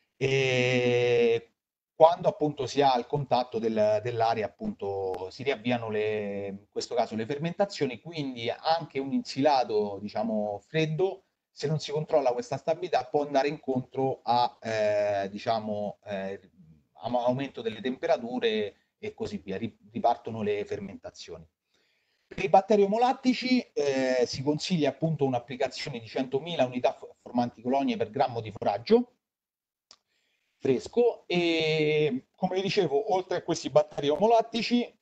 E quando appunto si ha il contatto dell'aria, appunto si riavviano in questo caso le fermentazioni, quindi anche un insilato, diciamo, freddo, se non si controlla questa stabilità, può andare incontro a, diciamo, aumento delle temperature e così via, ripartono le fermentazioni. Per i batteri omolattici si consiglia appunto un'applicazione di 100.000 unità formanti colonie per grammo di foraggio fresco e come vi dicevo oltre a questi batteri omolattici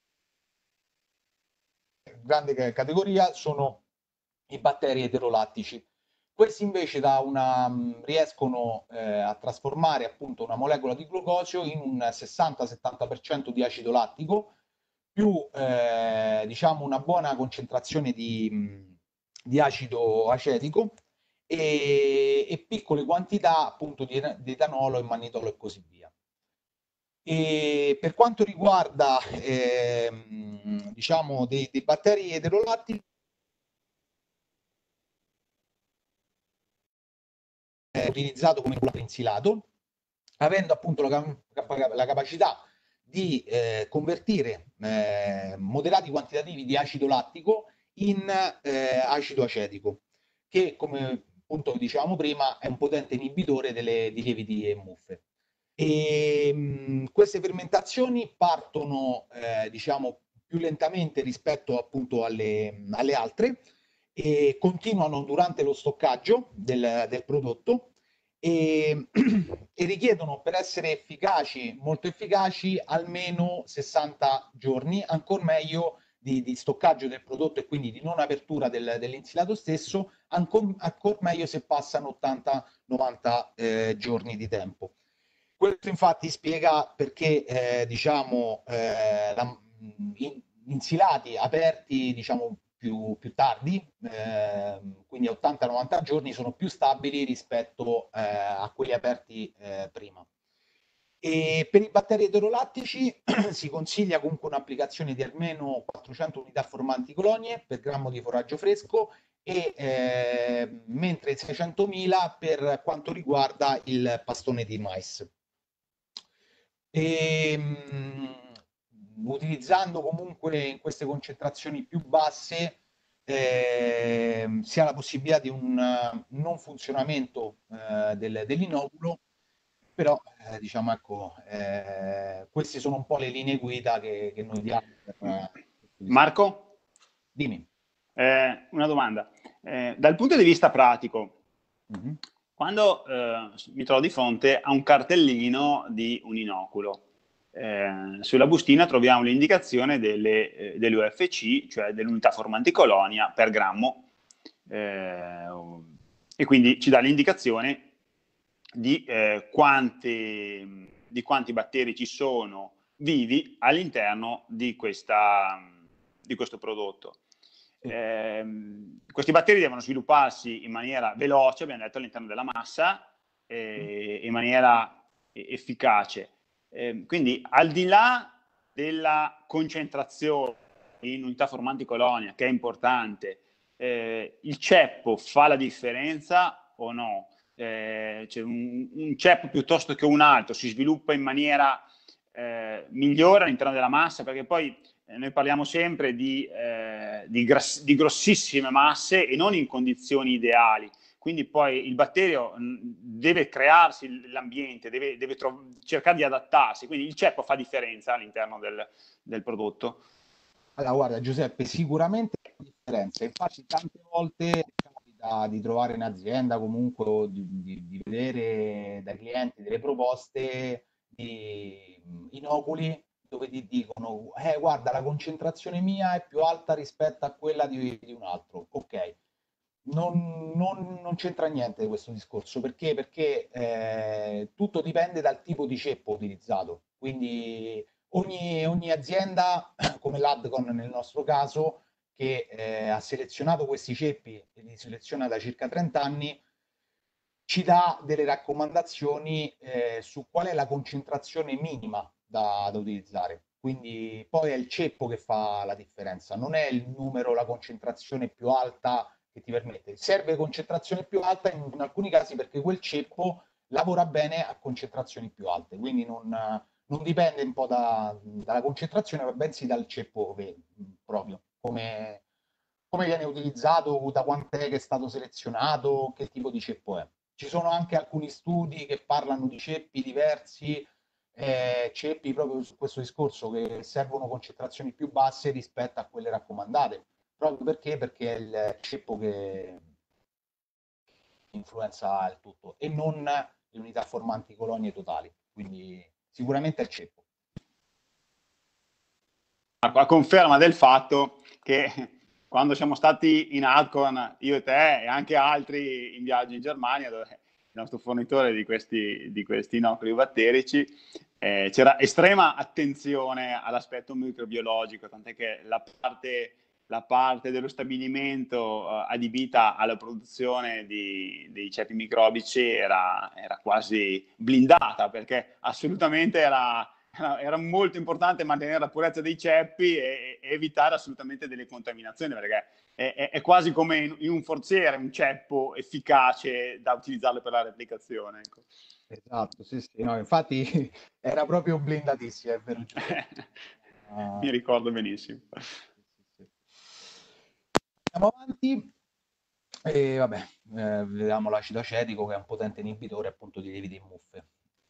grande categoria sono i batteri eterolattici. Questi invece riescono a trasformare appunto una molecola di glucosio in un 60-70% di acido lattico più diciamo una buona concentrazione di acido acetico e piccole quantità appunto di etanolo e mannitolo e così via. E per quanto riguarda diciamo dei batteri eterolattici è utilizzato come insilato avendo appunto la capacità di convertire moderati quantitativi di acido lattico in acido acetico che come appunto, dicevamo prima, è un potente inibitore di lieviti e muffe. Queste fermentazioni partono, diciamo, più lentamente rispetto appunto alle altre e continuano durante lo stoccaggio del prodotto e, e richiedono per essere efficaci, molto efficaci, almeno 60 giorni, ancora meglio di stoccaggio del prodotto e quindi di non apertura dell'insilato stesso, ancora meglio se passano 80-90 giorni di tempo. Questo infatti spiega perché diciamo, insilati aperti diciamo, più tardi, quindi a 80-90 giorni, sono più stabili rispetto a quelli aperti prima. E per i batteri eterolattici si consiglia comunque un'applicazione di almeno 400 unità formanti colonie per grammo di foraggio fresco e mentre 600.000 per quanto riguarda il pastone di mais. E, utilizzando comunque in queste concentrazioni più basse si ha la possibilità di un non funzionamento dell'inoculo, però diciamo ecco, queste sono un po' le linee guida che noi diamo per questo discorso. Marco, Dimmi. una domanda. Dal punto di vista pratico, Mhm. quando mi trovo di fronte a un cartellino di un inoculo, sulla bustina troviamo l'indicazione delle UFC, cioè dell'unità formante colonia per grammo, e quindi ci dà l'indicazione di quanti batteri ci sono vivi all'interno di questo prodotto. Sì. Questi batteri devono svilupparsi in maniera veloce, abbiamo detto, all'interno della massa, in maniera efficace. Quindi, al di là della concentrazione in unità formanti colonia, che è importante, il ceppo fa la differenza o no? Cioè un ceppo piuttosto che un altro si sviluppa in maniera migliore all'interno della massa, perché poi noi parliamo sempre di grossissime masse e non in condizioni ideali. Quindi poi il batterio deve crearsi l'ambiente, deve cercare di adattarsi. Quindi il ceppo fa differenza all'interno del prodotto. Allora, guarda Giuseppe, sicuramente c'è una differenza. Infatti, tante volte capita di trovare in azienda comunque o di vedere dai clienti delle proposte di inoculi dove ti dicono, guarda, la concentrazione mia è più alta rispetto a quella di un altro. Ok, non c'entra niente di questo discorso. Perché? Perché tutto dipende dal tipo di ceppo utilizzato. Quindi ogni azienda, come l'Adcon nel nostro caso, che ha selezionato questi ceppi e li seleziona da circa 30 anni, ci dà delle raccomandazioni su qual è la concentrazione minima da utilizzare. Quindi poi è il ceppo che fa la differenza, non è il numero, la concentrazione più alta che ti permette. Serve concentrazione più alta in alcuni casi perché quel ceppo lavora bene a concentrazioni più alte, quindi non dipende un po' dalla concentrazione, ma bensì dal ceppo proprio, come viene utilizzato, da quant'è che è stato selezionato, che tipo di ceppo è. Ci sono anche alcuni studi che parlano di ceppi diversi, ceppi proprio su questo discorso, che servono concentrazioni più basse rispetto a quelle raccomandate. Proprio perché è il ceppo che influenza il tutto e non le unità formanti colonie totali. Quindi sicuramente è il ceppo. A conferma del fatto che quando siamo stati in Alcon, io e te e anche altri in viaggio in Germania, dove il nostro fornitore di questi inoculi batterici, c'era estrema attenzione all'aspetto microbiologico, tant'è che la parte dello stabilimento adibita alla produzione dei ceppi microbici era quasi blindata, perché assolutamente era molto importante mantenere la purezza dei ceppi e evitare assolutamente delle contaminazioni, perché è quasi come in un forziere, un ceppo efficace da utilizzarlo per la replicazione. Ecco. Esatto, sì, sì, no, infatti era proprio blindatissimo, è vero Giuseppe. Mi ricordo benissimo. Sì, sì. Andiamo avanti. E vabbè, vediamo l'acido acetico, che è un potente inibitore appunto di lieviti in muffe.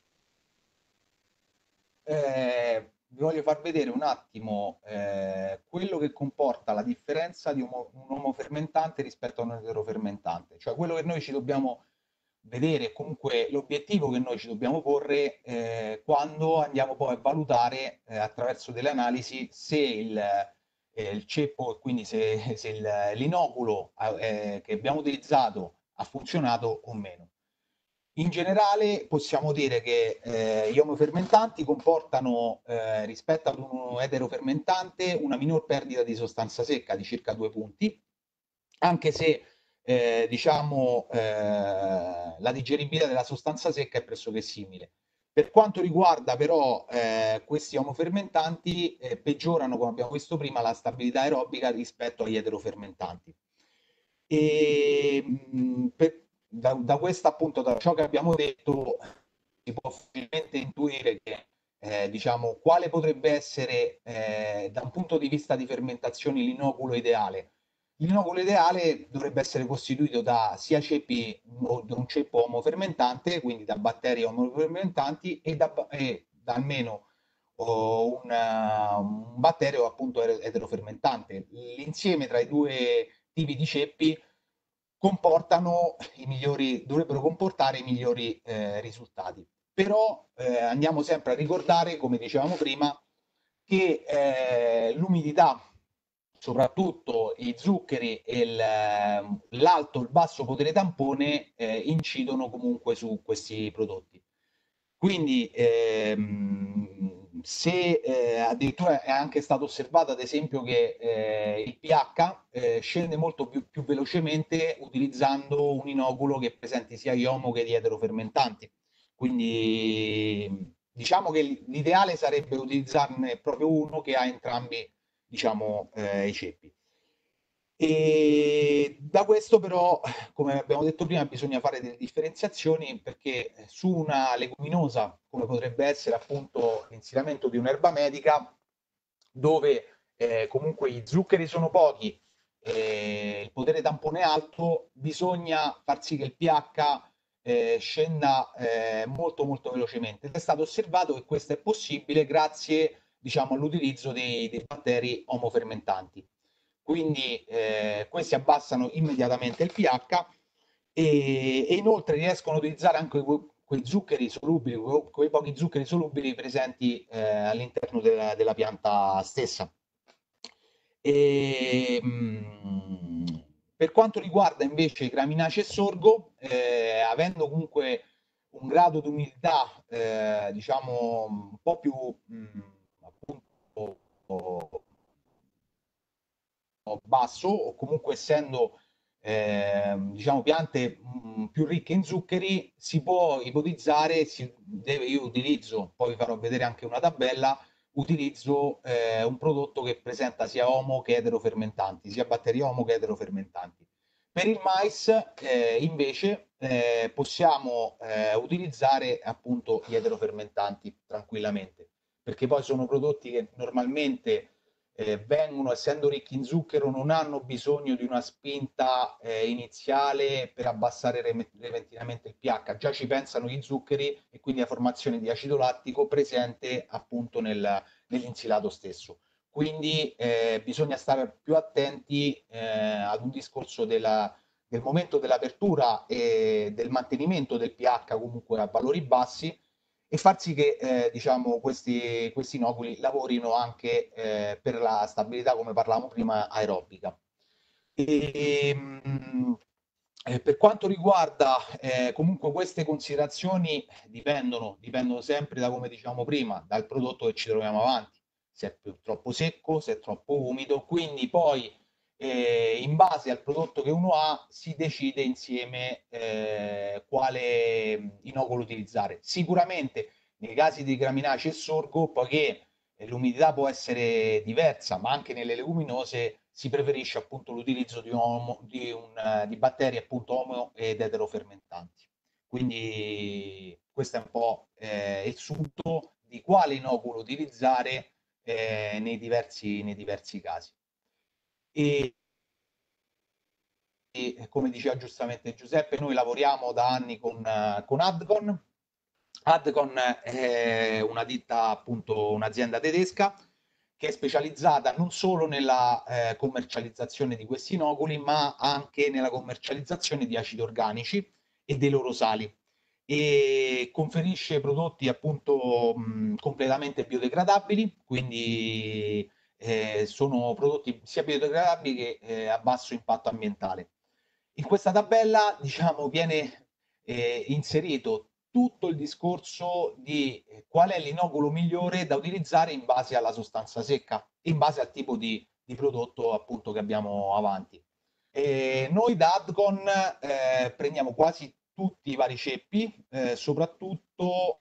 Vi voglio far vedere un attimo quello che comporta la differenza di un omofermentante rispetto a un eterofermentante, cioè quello che noi ci dobbiamo vedere, comunque l'obiettivo che noi ci dobbiamo porre quando andiamo poi a valutare attraverso delle analisi se il ceppo, quindi se l'inoculo che abbiamo utilizzato ha funzionato o meno. In generale possiamo dire che gli omofermentanti comportano rispetto ad un eterofermentante una minor perdita di sostanza secca di circa 2 punti, anche se diciamo la digeribilità della sostanza secca è pressoché simile. Per quanto riguarda però questi omofermentanti, peggiorano, come abbiamo visto prima, la stabilità aerobica rispetto agli eterofermentanti. E da questo appunto, da ciò che abbiamo detto, si può facilmente intuire che diciamo, quale potrebbe essere da un punto di vista di fermentazioni l'inoculo ideale. L'inoculo ideale dovrebbe essere costituito da sia ceppi o da un ceppo omofermentante, quindi da batteri omofermentanti da almeno un batterio appunto eterofermentante. L'insieme tra i due tipi di ceppi dovrebbero comportare i migliori risultati. Però andiamo sempre a ricordare, come dicevamo prima, che l'umidità, soprattutto i zuccheri e l'alto e il basso potere tampone incidono comunque su questi prodotti. Quindi se addirittura è anche stato osservato ad esempio che il pH scende molto più velocemente utilizzando un inoculo che presenti sia iomo che di eterofermentanti. Quindi diciamo che l'ideale sarebbe utilizzarne proprio uno che ha entrambi diciamo, i ceppi. E da questo però, come abbiamo detto prima, bisogna fare delle differenziazioni perché su una leguminosa, come potrebbe essere appunto l'insediamento di un'erba medica, dove comunque gli zuccheri sono pochi e il potere tampone è alto, bisogna far sì che il pH scenda molto molto velocemente. Ed è stato osservato che questo è possibile grazie diciamo, all'utilizzo dei batteri omofermentanti. Quindi questi abbassano immediatamente il pH e inoltre riescono a utilizzare anche quei zuccheri solubili, quei pochi zuccheri solubili presenti all'interno della pianta stessa. E, per quanto riguarda invece i graminacei e sorgo, avendo comunque un grado di umidità diciamo un po' più appunto basso o comunque essendo diciamo piante più ricche in zuccheri si può ipotizzare io utilizzo, poi vi farò vedere anche una tabella, utilizzo un prodotto che presenta sia omo che eterofermentanti, sia batteri omo che eterofermentanti. Per il mais invece possiamo utilizzare appunto gli eterofermentanti tranquillamente, perché poi sono prodotti che normalmente vengono, essendo ricchi in zucchero, non hanno bisogno di una spinta iniziale per abbassare repentinamente il pH, già ci pensano gli zuccheri e quindi la formazione di acido lattico presente appunto nell'insilato stesso. Quindi bisogna stare più attenti ad un discorso del momento dell'apertura e del mantenimento del pH comunque a valori bassi e far sì che diciamo, questi inoculi lavorino anche per la stabilità, come parlavamo prima, aerobica. E, per quanto riguarda comunque queste considerazioni dipendono sempre da come diciamo prima, dal prodotto che ci troviamo avanti, se è più troppo secco, se è troppo umido, quindi poi in base al prodotto che uno ha si decide insieme quale inoculo utilizzare. Sicuramente nei casi di graminacei e sorgo, poiché l'umidità può essere diversa, ma anche nelle leguminose si preferisce appunto l'utilizzo di batteri appunto omo ed eterofermentanti. Quindi questo è un po' il sunto di quale inoculo utilizzare nei diversi casi. E come diceva giustamente Giuseppe, noi lavoriamo da anni con Adcon. Adcon è una ditta, appunto, un'azienda tedesca che è specializzata non solo nella commercializzazione di questi inoculi, ma anche nella commercializzazione di acidi organici e dei loro sali. E conferisce prodotti appunto completamente biodegradabili, quindi sono prodotti sia biodegradabili che a basso impatto ambientale. In questa tabella, diciamo, viene inserito tutto il discorso di qual è l'inoculo migliore da utilizzare in base alla sostanza secca, in base al tipo di prodotto appunto che abbiamo avanti. Noi da Adcon prendiamo quasi tutti i vari ceppi, soprattutto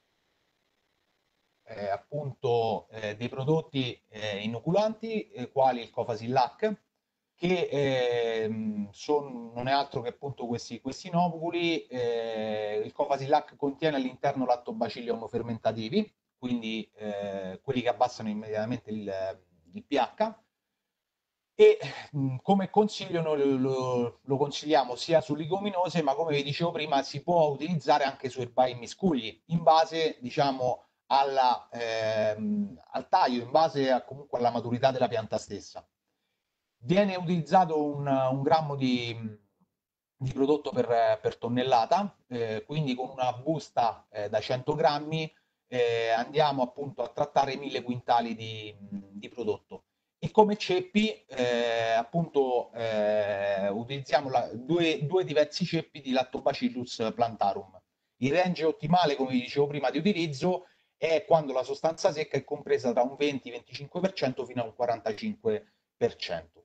appunto dei prodotti inoculanti, quali il Cofasillac, che non è altro che appunto questi inoculi. Il Cofasillac contiene all'interno lattobacilli omofermentativi, quindi quelli che abbassano immediatamente il pH, e come consiglio noi lo consigliamo sia su leguminose, ma come vi dicevo prima si può utilizzare anche su erbai e miscugli, in base, diciamo, al taglio, in base comunque alla maturità della pianta stessa. Viene utilizzato un grammo di prodotto per tonnellata, quindi con una busta da 100 grammi andiamo appunto a trattare 1000 quintali di prodotto. E come ceppi appunto utilizziamo due diversi ceppi di Lactobacillus plantarum. Il range ottimale, come vi dicevo prima, di utilizzo è quando la sostanza secca è compresa tra un 20-25% fino a un 45%.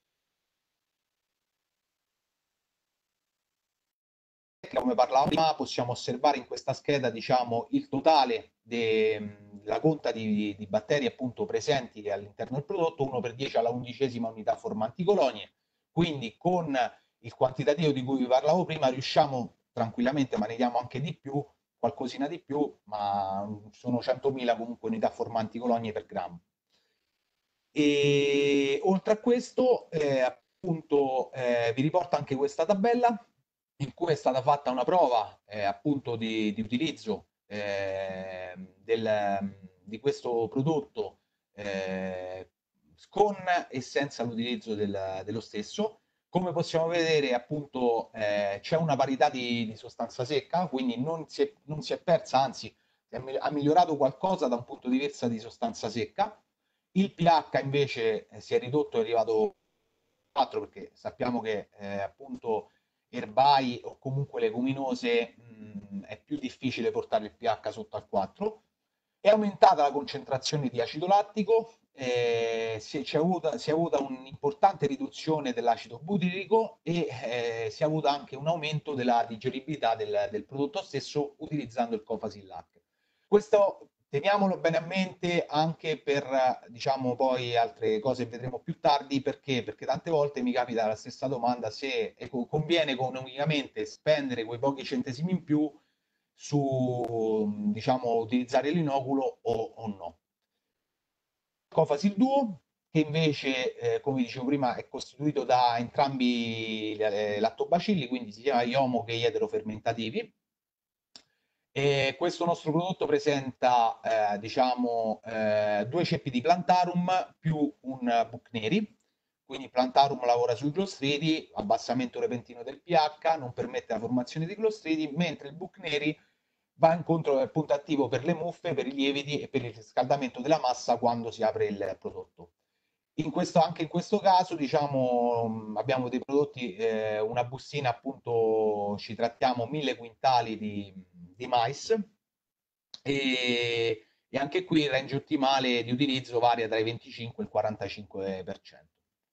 Come parlavo prima, possiamo osservare in questa scheda, diciamo, il totale della conta di batteri appunto presenti all'interno del prodotto, 1 per 10 alla 11ª unità formanti colonie. Quindi con il quantitativo di cui vi parlavo prima riusciamo tranquillamente, ma ne diamo anche di più, qualcosina di più, ma sono 100.000 comunque unità formanti colonie per grammo. E oltre a questo, appunto, vi riporto anche questa tabella in cui è stata fatta una prova appunto di utilizzo di questo prodotto con e senza l'utilizzo dello stesso. Come possiamo vedere, appunto, c'è una parità di sostanza secca, quindi non si è persa, anzi, ha migliorato qualcosa da un punto di vista di sostanza secca. Il pH invece si è ridotto, è arrivato a 4, perché sappiamo che appunto erbai o comunque leguminose è più difficile portare il pH sotto al 4. È aumentata la concentrazione di acido lattico, si è avuta un'importante riduzione dell'acido butyrico e si è avuto anche un aumento della digeribilità del prodotto stesso utilizzando il Cofasillac. Questo teniamolo bene a mente anche per, diciamo, poi altre cose che vedremo più tardi, perché tante volte mi capita la stessa domanda se conviene economicamente spendere quei pochi centesimi in più su, diciamo, utilizzare l'inoculo o no. Cofasil Duo, che invece, come dicevo prima, è costituito da entrambi i lattobacilli, quindi sia iomo che ieterofermentativi. E questo nostro prodotto presenta diciamo, due ceppi di Plantarum più un Buchneri. Quindi Plantarum lavora sui clostridi, abbassamento repentino del pH, non permette la formazione di clostridi, mentre il Buchneri va incontro al punto attivo per le muffe, per i lieviti e per il riscaldamento della massa quando si apre il prodotto. Anche in questo caso, diciamo, abbiamo dei prodotti, una bustina appunto, ci trattiamo 1000 quintali di mais e anche qui il range ottimale di utilizzo varia tra i 25 e il 45%.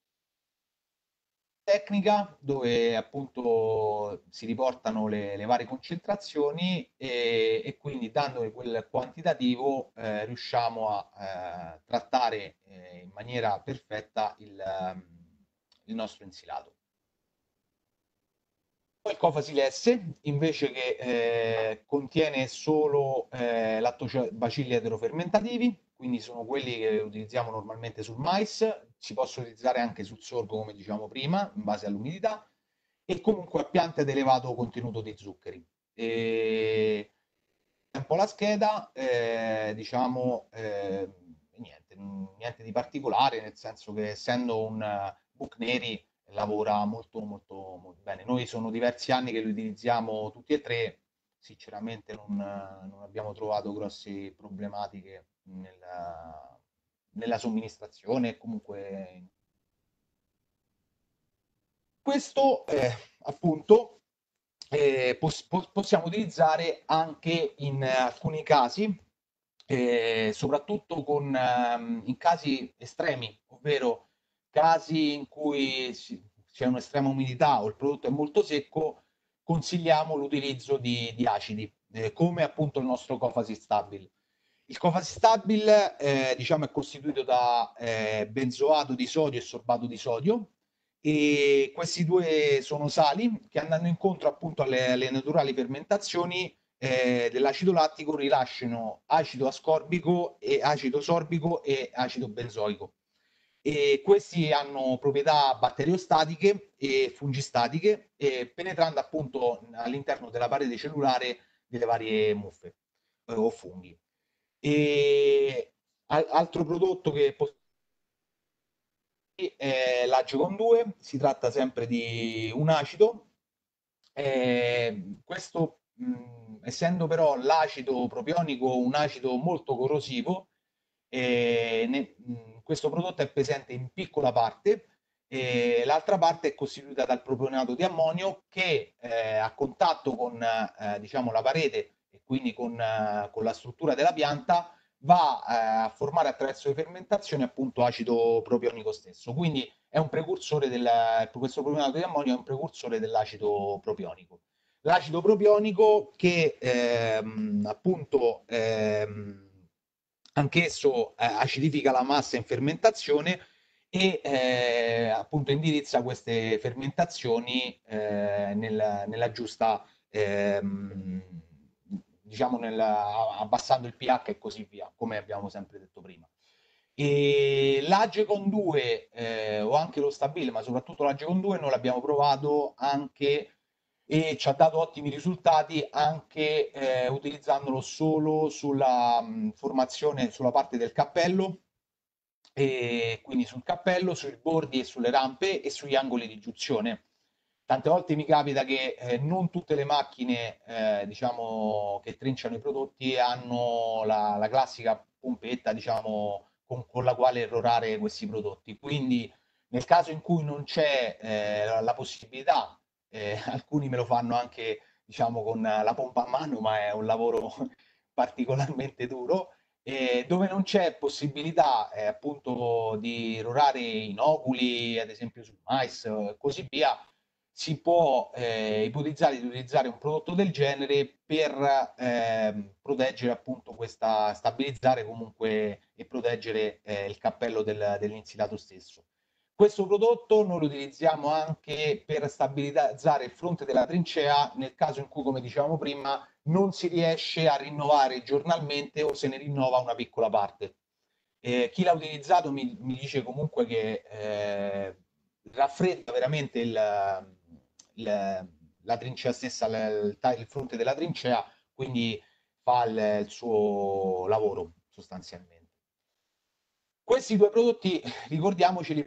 Tecnica dove appunto si riportano le varie concentrazioni e quindi dandole quel quantitativo riusciamo a trattare in maniera perfetta il nostro insilato. Poi il Cofasil S invece che contiene solo lattobacilli eterofermentativi, quindi sono quelli che utilizziamo normalmente sul mais, si possono utilizzare anche sul sorgo come diciamo prima, in base all'umidità, e comunque a piante ad elevato contenuto di zuccheri. E un po' la scheda, diciamo, niente di particolare, nel senso che essendo un book neri lavora molto bene. Noi sono diversi anni che lo utilizziamo tutti e tre, sinceramente non abbiamo trovato grosse problematiche nella somministrazione e comunque questo appunto possiamo utilizzare anche in alcuni casi, soprattutto in casi estremi, ovvero casi in cui c'è un'estrema umidità o il prodotto è molto secco, consigliamo l'utilizzo di acidi, come appunto il nostro Cofacid Stabil. Il Cofacid Stabil, diciamo, è costituito da benzoato di sodio e sorbato di sodio, e questi due sono sali che andando incontro appunto alle naturali fermentazioni dell'acido lattico rilasciano acido ascorbico e acido sorbico e acido benzoico. E questi hanno proprietà batteriostatiche e fungistatiche, penetrando appunto all'interno della parete cellulare delle varie muffe o funghi. E altro prodotto che è l'Agegon 2, si tratta sempre di un acido. Questo, essendo però l'acido propionico un acido molto corrosivo, questo prodotto è presente in piccola parte, e l'altra parte è costituita dal propionato di ammonio che a contatto con diciamo, la parete e quindi con la struttura della pianta va a formare attraverso le fermentazioni appunto acido propionico stesso. Quindi è un precursore questo propionato di ammonio è un precursore dell'acido propionico. L'acido propionico che appunto anch'esso acidifica la massa in fermentazione e appunto indirizza queste fermentazioni nella giusta diciamo abbassando il pH e così via, come abbiamo sempre detto prima. E l'Agecon 2 o anche lo Stabile, ma soprattutto l'Agecon 2 noi l'abbiamo provato anche e ci ha dato ottimi risultati anche utilizzandolo solo sulla formazione, sulla parte del cappello, e quindi sul cappello, sui bordi e sulle rampe e sugli angoli di giunzione. Tante volte mi capita che non tutte le macchine diciamo, che trinciano i prodotti hanno la classica pompetta diciamo, con la quale errorare questi prodotti. Quindi nel caso in cui non c'è la possibilità, alcuni me lo fanno anche diciamo, con la pompa a mano, ma è un lavoro particolarmente duro, dove non c'è possibilità appunto di errorare inoculi, ad esempio sul mais e così via, si può ipotizzare di utilizzare un prodotto del genere per proteggere appunto questa, stabilizzare comunque e proteggere il cappello dell'insilato stesso. Questo prodotto noi lo utilizziamo anche per stabilizzare il fronte della trincea nel caso in cui, come dicevamo prima, non si riesce a rinnovare giornalmente o se ne rinnova una piccola parte. Chi l'ha utilizzato mi dice comunque che raffredda veramente la trincea stessa, il fronte della trincea, quindi fa il suo lavoro sostanzialmente. Questi due prodotti, ricordiamoceli,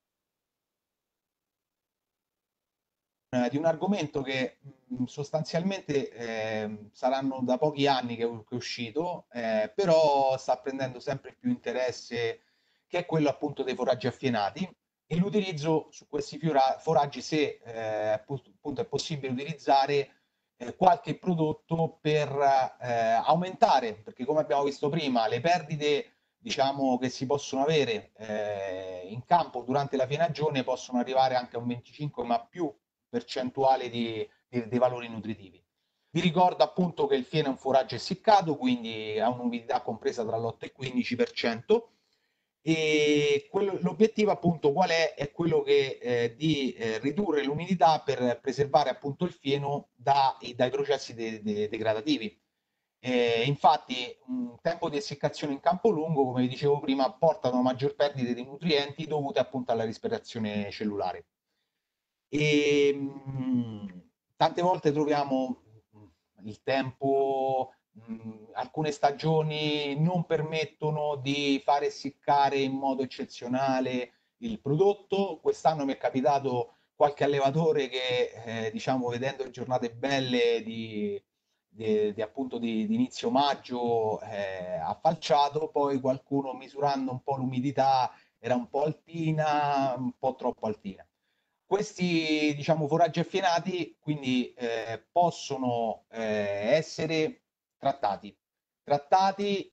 di un argomento che sostanzialmente saranno da pochi anni che è uscito, però sta prendendo sempre più interesse, che è quello appunto dei foraggi affienati e l'utilizzo su questi foraggi se appunto è possibile utilizzare qualche prodotto per aumentare, perché come abbiamo visto prima, le perdite diciamo che si possono avere in campo durante la fienagione possono arrivare anche a un 25 ma più percentuale dei valori nutritivi. Vi ricordo appunto che il fieno è un foraggio essiccato, quindi ha un'umidità compresa tra l'8 e il 15%, e l'obiettivo appunto qual è? È quello che, di ridurre l'umidità per preservare appunto il fieno dai processi degradativi. Infatti un tempo di essiccazione in campo lungo, come vi dicevo prima, porta a una maggior perdita di nutrienti dovute appunto alla respirazione cellulare. E tante volte troviamo il tempo, alcune stagioni non permettono di fare essiccare in modo eccezionale il prodotto. Quest'anno mi è capitato qualche allevatore che, diciamo, vedendo le giornate belle appunto di inizio maggio, ha falciato, poi qualcuno misurando un po' l'umidità era un po' altina, un po' troppo altina. Questi, diciamo, foraggi affienati quindi possono essere trattati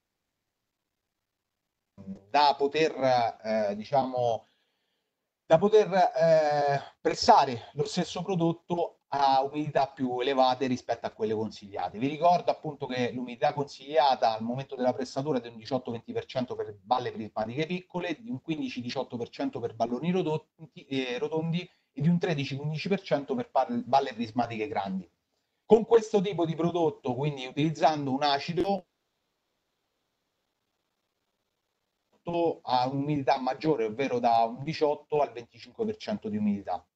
da poter, diciamo, da poter pressare lo stesso prodotto a umidità più elevate rispetto a quelle consigliate. Vi ricordo appunto che l'umidità consigliata al momento della pressatura è di un 18-20% per balle prismatiche piccole, di un 15-18% per balloni rotondi e di un 13-15% per balle prismatiche grandi. Con questo tipo di prodotto, quindi utilizzando un acido, a un'umidità maggiore, ovvero da un 18 al 25% di umidità.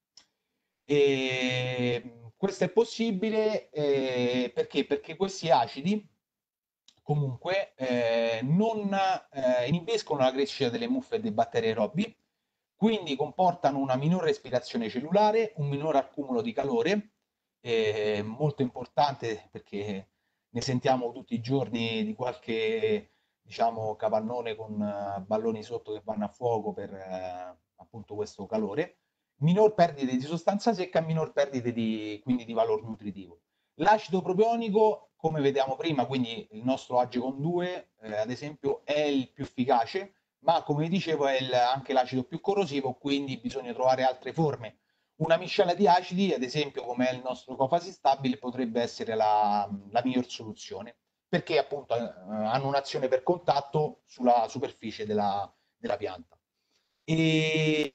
E questo è possibile perché? Perché questi acidi comunque non inibiscono la crescita delle muffe e dei batteri aerobi, quindi comportano una minore respirazione cellulare, un minore accumulo di calore, molto importante perché ne sentiamo tutti i giorni di qualche, diciamo, capannone con balloni sotto che vanno a fuoco per appunto questo calore, minor perdite di sostanza secca e minor perdite quindi di valore nutritivo. L'acido propionico, come vediamo prima, quindi il nostro Agicon 2, ad esempio, è il più efficace, ma come vi dicevo è anche l'acido più corrosivo, quindi bisogna trovare altre forme. Una miscela di acidi, ad esempio come è il nostro Cofasi Stabile, potrebbe essere la miglior soluzione, perché appunto hanno un'azione per contatto sulla superficie della pianta. E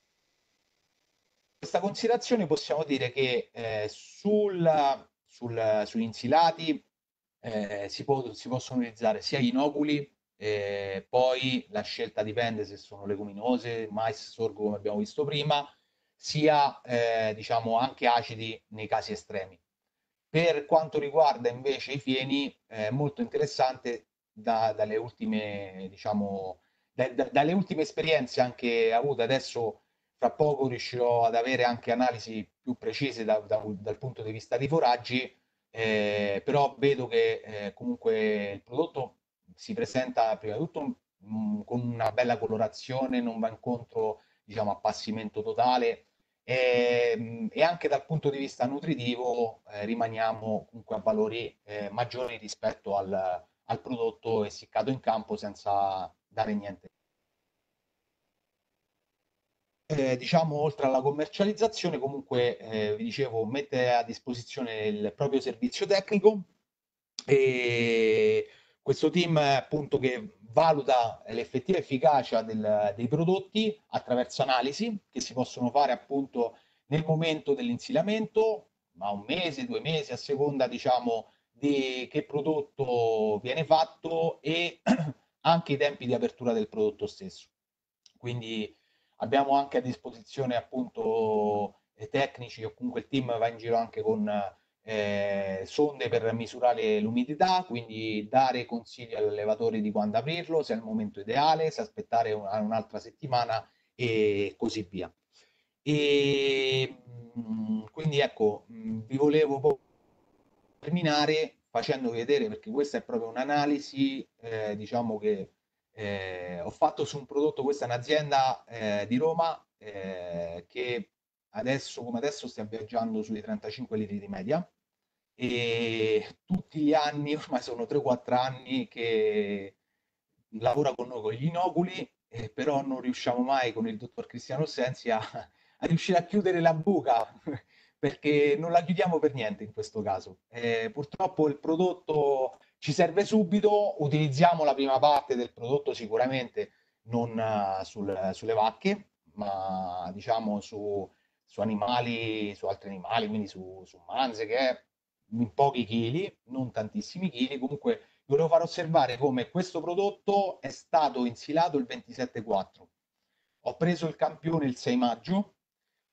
questa considerazione possiamo dire che sugli insilati si possono utilizzare sia gli inoculi, poi la scelta dipende se sono leguminose, mais, sorgo come abbiamo visto prima, sia diciamo anche acidi nei casi estremi. Per quanto riguarda invece i fieni, è molto interessante dalle ultime, diciamo, dalle ultime esperienze anche avute. Adesso fra poco riuscirò ad avere anche analisi più precise dal punto di vista dei foraggi, però vedo che comunque il prodotto si presenta prima di tutto con una bella colorazione, non va incontro, diciamo, a appassimento totale e anche dal punto di vista nutritivo rimaniamo comunque a valori maggiori rispetto al prodotto essiccato in campo senza dare niente. Diciamo, oltre alla commercializzazione, comunque, vi dicevo, mette a disposizione il proprio servizio tecnico e questo team appunto che valuta l'effettiva efficacia dei prodotti attraverso analisi che si possono fare appunto nel momento dell'insilamento, ma un mese, 2 mesi, a seconda, diciamo, di che prodotto viene fatto e anche i tempi di apertura del prodotto stesso. Quindi abbiamo anche a disposizione appunto tecnici o comunque il team va in giro anche con sonde per misurare l'umidità, quindi dare consigli agli allevatori di quando aprirlo, se è il momento ideale, se aspettare un'altra settimana e così via. E quindi ecco, vi volevo terminare facendo vedere, perché questa è proprio un'analisi, diciamo che ho fatto su un prodotto, questa è un'azienda di Roma che adesso come adesso sta viaggiando sui 35 litri di media e tutti gli anni, ormai sono 3-4 anni che lavora con noi con gli inoculi, però non riusciamo mai con il dottor Cristiano Sensi a riuscire a chiudere la buca perché non la chiudiamo per niente in questo caso. Purtroppo il prodotto ci serve subito, utilizziamo la prima parte del prodotto sicuramente non sulle vacche, ma diciamo su animali, su altri animali, quindi su manze che è in pochi chili, non tantissimi chili. Comunque volevo far osservare come questo prodotto è stato insilato il 27/4. Ho preso il campione il 6 maggio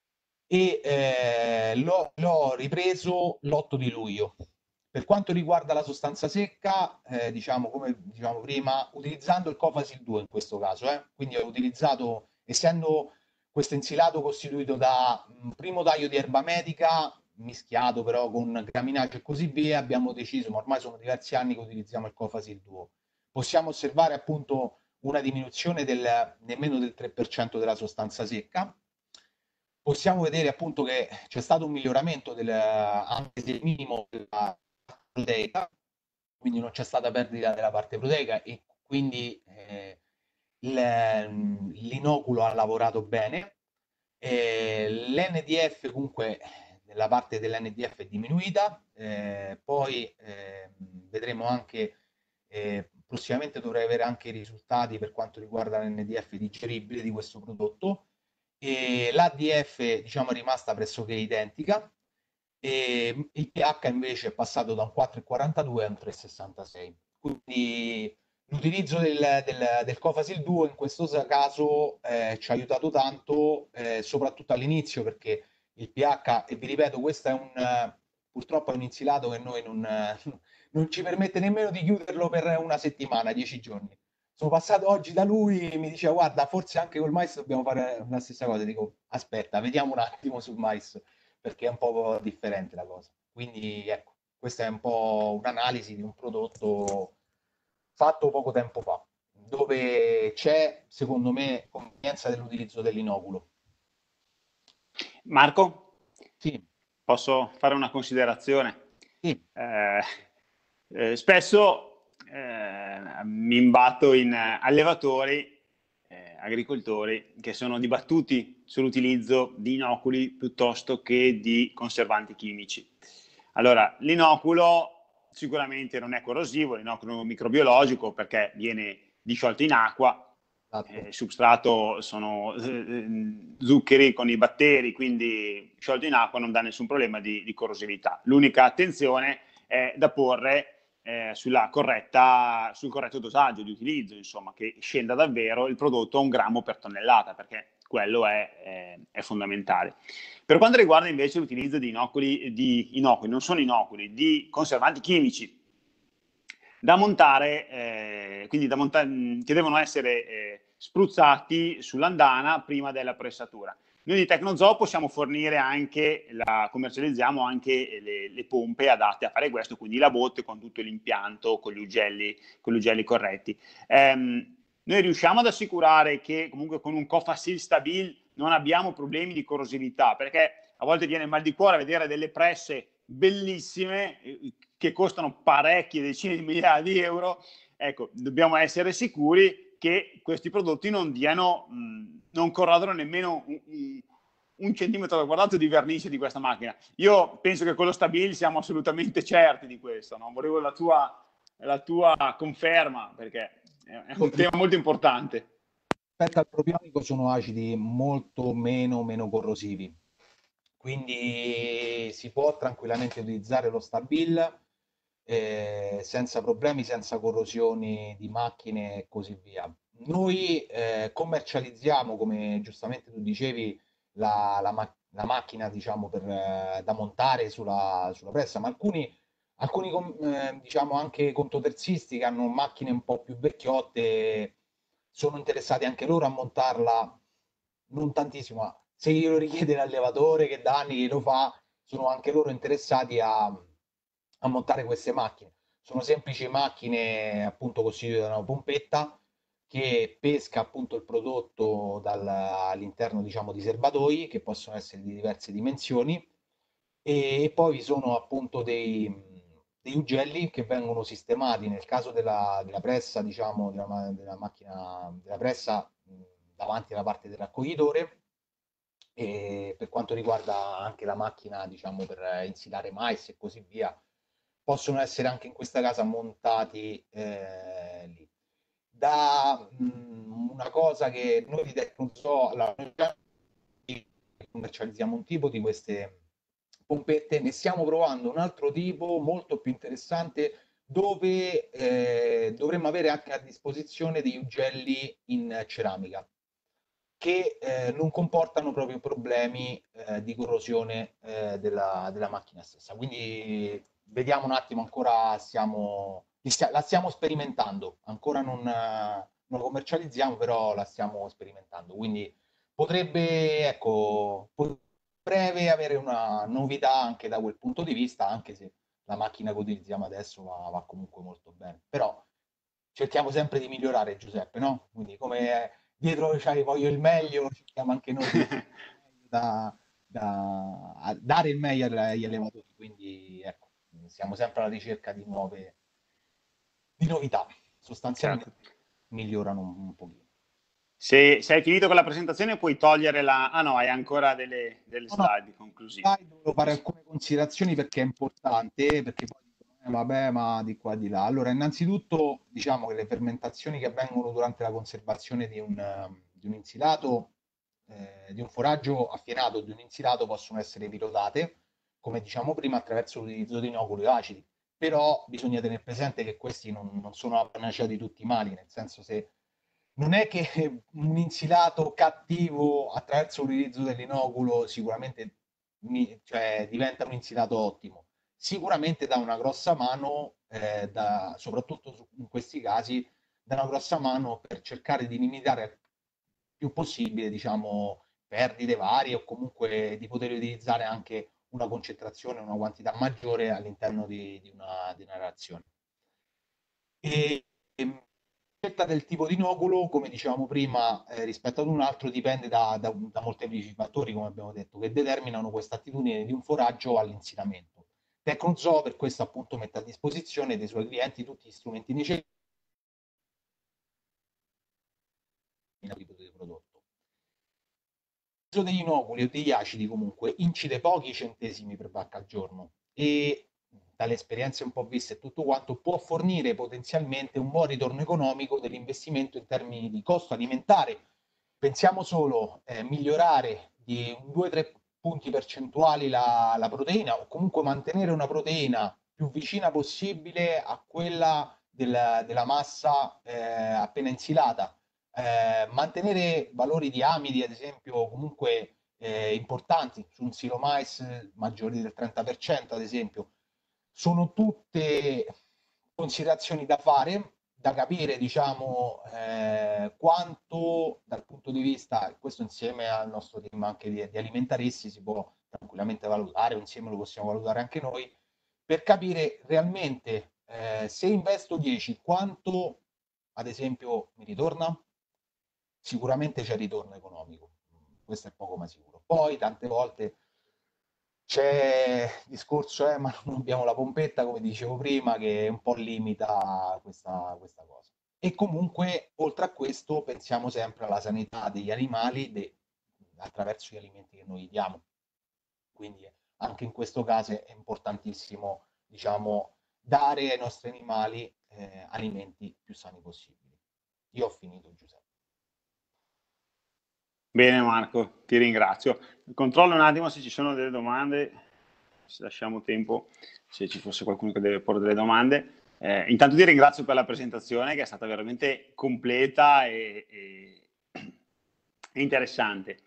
e l'ho ripreso l'8 di luglio. Per quanto riguarda la sostanza secca, diciamo come diciamo prima, utilizzando il Cofasil 2 in questo caso, quindi ho utilizzato, essendo questo insilato costituito da un primo taglio di erba medica, mischiato però con graminaggio e così via, abbiamo deciso, ma ormai sono diversi anni che utilizziamo il Cofasil 2. Possiamo osservare appunto una diminuzione del nemmeno del 3% della sostanza secca. Possiamo vedere appunto che c'è stato un miglioramento anche del minimo della proteica, quindi non c'è stata perdita della parte proteica e quindi l'inoculo ha lavorato bene. L'NDF comunque nella parte dell'NDF è diminuita, poi vedremo anche prossimamente dovrei avere anche i risultati per quanto riguarda l'NDF digeribile di questo prodotto e l'ADF diciamo è rimasta pressoché identica e il pH invece è passato da un 4,42 a un 3,66. Quindi l'utilizzo del Cofasil 2 in questo caso ci ha aiutato tanto, soprattutto all'inizio perché il pH, e vi ripeto, questo è purtroppo è un insilato che noi non ci permette nemmeno di chiuderlo per una settimana, 10 giorni. Sono passato oggi da lui e mi diceva guarda, forse anche col mais dobbiamo fare la stessa cosa. Dico, aspetta, vediamo un attimo sul mais perché è un po' differente la cosa. Quindi ecco, questa è un po' un'analisi di un prodotto fatto poco tempo fa, dove c'è, secondo me, convenienza dell'utilizzo dell'inoculo. Marco, Sì, posso fare una considerazione? sì, Eh, spesso mi imbatto in allevatori, agricoltori che sono dibattuti sull'utilizzo di inoculi piuttosto che di conservanti chimici. Allora, l'inoculo sicuramente non è corrosivo, l'inoculo microbiologico perché viene disciolto in acqua, esatto. il substrato sono zuccheri con i batteri, quindi sciolto in acqua non dà nessun problema di corrosività. L'unica attenzione è da porre sul corretto dosaggio di utilizzo, insomma, che scenda davvero il prodotto a 1 grammo per tonnellata, perché quello è fondamentale. Per quanto riguarda invece l'utilizzo di inoculi, non sono inoculi, di conservanti chimici, da montare, che devono essere spruzzati sull'andana prima della pressatura. Noi di Tecnozoo possiamo fornire anche, commercializziamo anche le pompe adatte a fare questo, quindi la botte con tutto l'impianto, con gli ugelli corretti. Noi riusciamo ad assicurare che comunque con un Cofasil Stabil non abbiamo problemi di corrosività, perché a volte viene mal di cuore a vedere delle presse bellissime che costano parecchie decine di migliaia di euro. Ecco, dobbiamo essere sicuri che questi prodotti non corradano nemmeno un centimetro quadrato di vernice di questa macchina. Io penso che con lo Stabil siamo assolutamente certi di questo, no? Volevo la tua conferma perché è un tema molto importante. Rispetto al propionico sono acidi molto meno corrosivi, quindi si può tranquillamente utilizzare lo Stabil senza problemi, senza corrosioni di macchine e così via. Noi commercializziamo, come giustamente tu dicevi, la macchina diciamo, da montare sulla pressa, ma diciamo anche contoterzisti che hanno macchine un po' più vecchiotte sono interessati anche loro a montarla, non tantissimo, ma se glielo richiede l'allevatore che da anni lo fa, sono anche loro interessati a montare queste macchine. Sono semplici macchine appunto costituite da una pompetta che pesca appunto il prodotto all'interno diciamo di serbatoi che possono essere di diverse dimensioni e poi vi sono appunto dei ugelli che vengono sistemati nel caso della pressa, diciamo, della macchina della pressa davanti alla parte del raccoglitore e per quanto riguarda anche la macchina, diciamo, per insilare mais e così via, possono essere anche in questa casa montati lì. Una cosa che noi di Tecnoso, commercializziamo un tipo di queste pompette, ne stiamo provando un altro tipo molto più interessante dove dovremmo avere anche a disposizione degli ugelli in ceramica che non comportano proprio problemi di corrosione della macchina stessa. Quindi vediamo un attimo, ancora la stiamo sperimentando, ancora non la commercializziamo, però la stiamo sperimentando. Quindi potrebbe, ecco, breve avere una novità anche da quel punto di vista, anche se la macchina che utilizziamo adesso va comunque molto bene. Però cerchiamo sempre di migliorare, Giuseppe, no? Quindi come dietro c'hai voglio il meglio, cerchiamo anche noi di fare il meglio a dare il meglio agli allevatori. Quindi ecco, siamo sempre alla ricerca di novità, Certo. sostanzialmente migliorano un pochino. Se hai finito con la presentazione puoi togliere la... Ah no, hai ancora delle No, no, slide conclusive. dai, dovevo fare alcune considerazioni perché è importante, perché poi dicono, vabbè, ma di qua di là. Allora, innanzitutto, diciamo che le fermentazioni che avvengono durante la conservazione di un insilato, di un foraggio affienato, di un insilato, possono essere pilotate, come diciamo prima, attraverso l'utilizzo di inoculi acidi. Però bisogna tenere presente che questi non sono la panacea di tutti i mali, nel senso se non è che un insilato cattivo attraverso l'utilizzo dell'inoculo sicuramente cioè, diventa un insilato ottimo. Sicuramente dà una grossa mano, soprattutto in questi casi, dà una grossa mano per cercare di limitare il più possibile, diciamo, perdite varie o comunque di poter utilizzare anche una concentrazione, una quantità maggiore all'interno di una reazione. E scelta del tipo di inoculo, come dicevamo prima, rispetto ad un altro, dipende da molteplici fattori, come abbiamo detto, che determinano questa attitudine di un foraggio all'insegnamento. Tecnozoo per questo appunto mette a disposizione dei suoi clienti tutti gli strumenti necessari per il tipo di prodotto. L'uso degli inoculi o degli acidi comunque incide pochi centesimi per vacca al giorno e dalle esperienze un po' viste e tutto quanto può fornire potenzialmente un buon ritorno economico dell'investimento in termini di costo alimentare. Pensiamo solo migliorare di 2-3 punti percentuali la proteina o comunque mantenere una proteina più vicina possibile a quella della massa appena insilata, mantenere valori di amidi, ad esempio, comunque importanti su un silo mais maggiori del 30%, ad esempio, sono tutte considerazioni da fare, da capire, diciamo, quanto dal punto di vista, questo insieme al nostro team anche di alimentaristi si può tranquillamente valutare, o insieme lo possiamo valutare anche noi, per capire realmente se investo 10, quanto ad esempio mi ritorna? Sicuramente c'è ritorno economico, questo è poco ma sicuro. Poi tante volte c'è il discorso, ma non abbiamo la pompetta, come dicevo prima, che un po' limita questa cosa. E comunque, oltre a questo, pensiamo sempre alla sanità degli animali attraverso gli alimenti che noi diamo. Quindi anche in questo caso è importantissimo, diciamo, dare ai nostri animali alimenti più sani possibili. Io ho finito, Giuseppe. Bene Marco, ti ringrazio. Controllo un attimo se ci sono delle domande, se lasciamo tempo, se ci fosse qualcuno che deve porre delle domande. Intanto ti ringrazio per la presentazione che è stata veramente completa e interessante.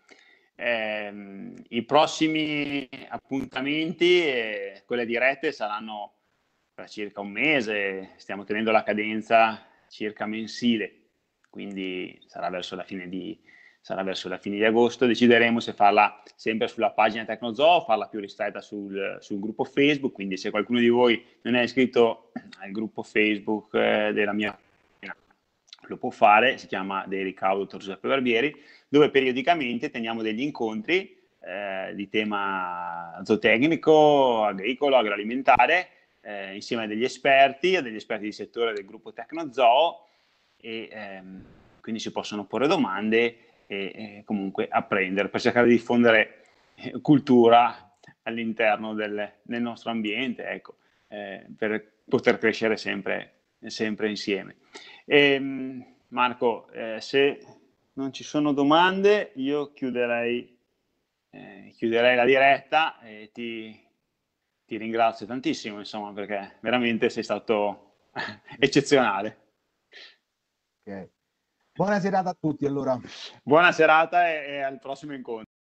I prossimi appuntamenti, quelle dirette, saranno tra circa un mese, stiamo tenendo la cadenza circa mensile, quindi sarà verso la fine di agosto. Decideremo se farla sempre sulla pagina Tecnozoo o farla più ristretta sul gruppo Facebook, quindi se qualcuno di voi non è iscritto al gruppo Facebook della mia lo può fare, si chiama Dei Ricaudo Dottor Giuseppe Barbieri, dove periodicamente teniamo degli incontri di tema zootecnico, agricolo, agroalimentare, insieme a degli esperti di settore del gruppo Tecnozoo e quindi si possono porre domande e comunque apprendere per cercare di diffondere cultura all'interno del nostro ambiente, ecco, per poter crescere sempre insieme. Marco, se non ci sono domande, io chiuderei la diretta e ti ringrazio tantissimo, insomma, perché veramente sei stato eccezionale. Okay. Buona serata a tutti allora. Buona serata e al prossimo incontro.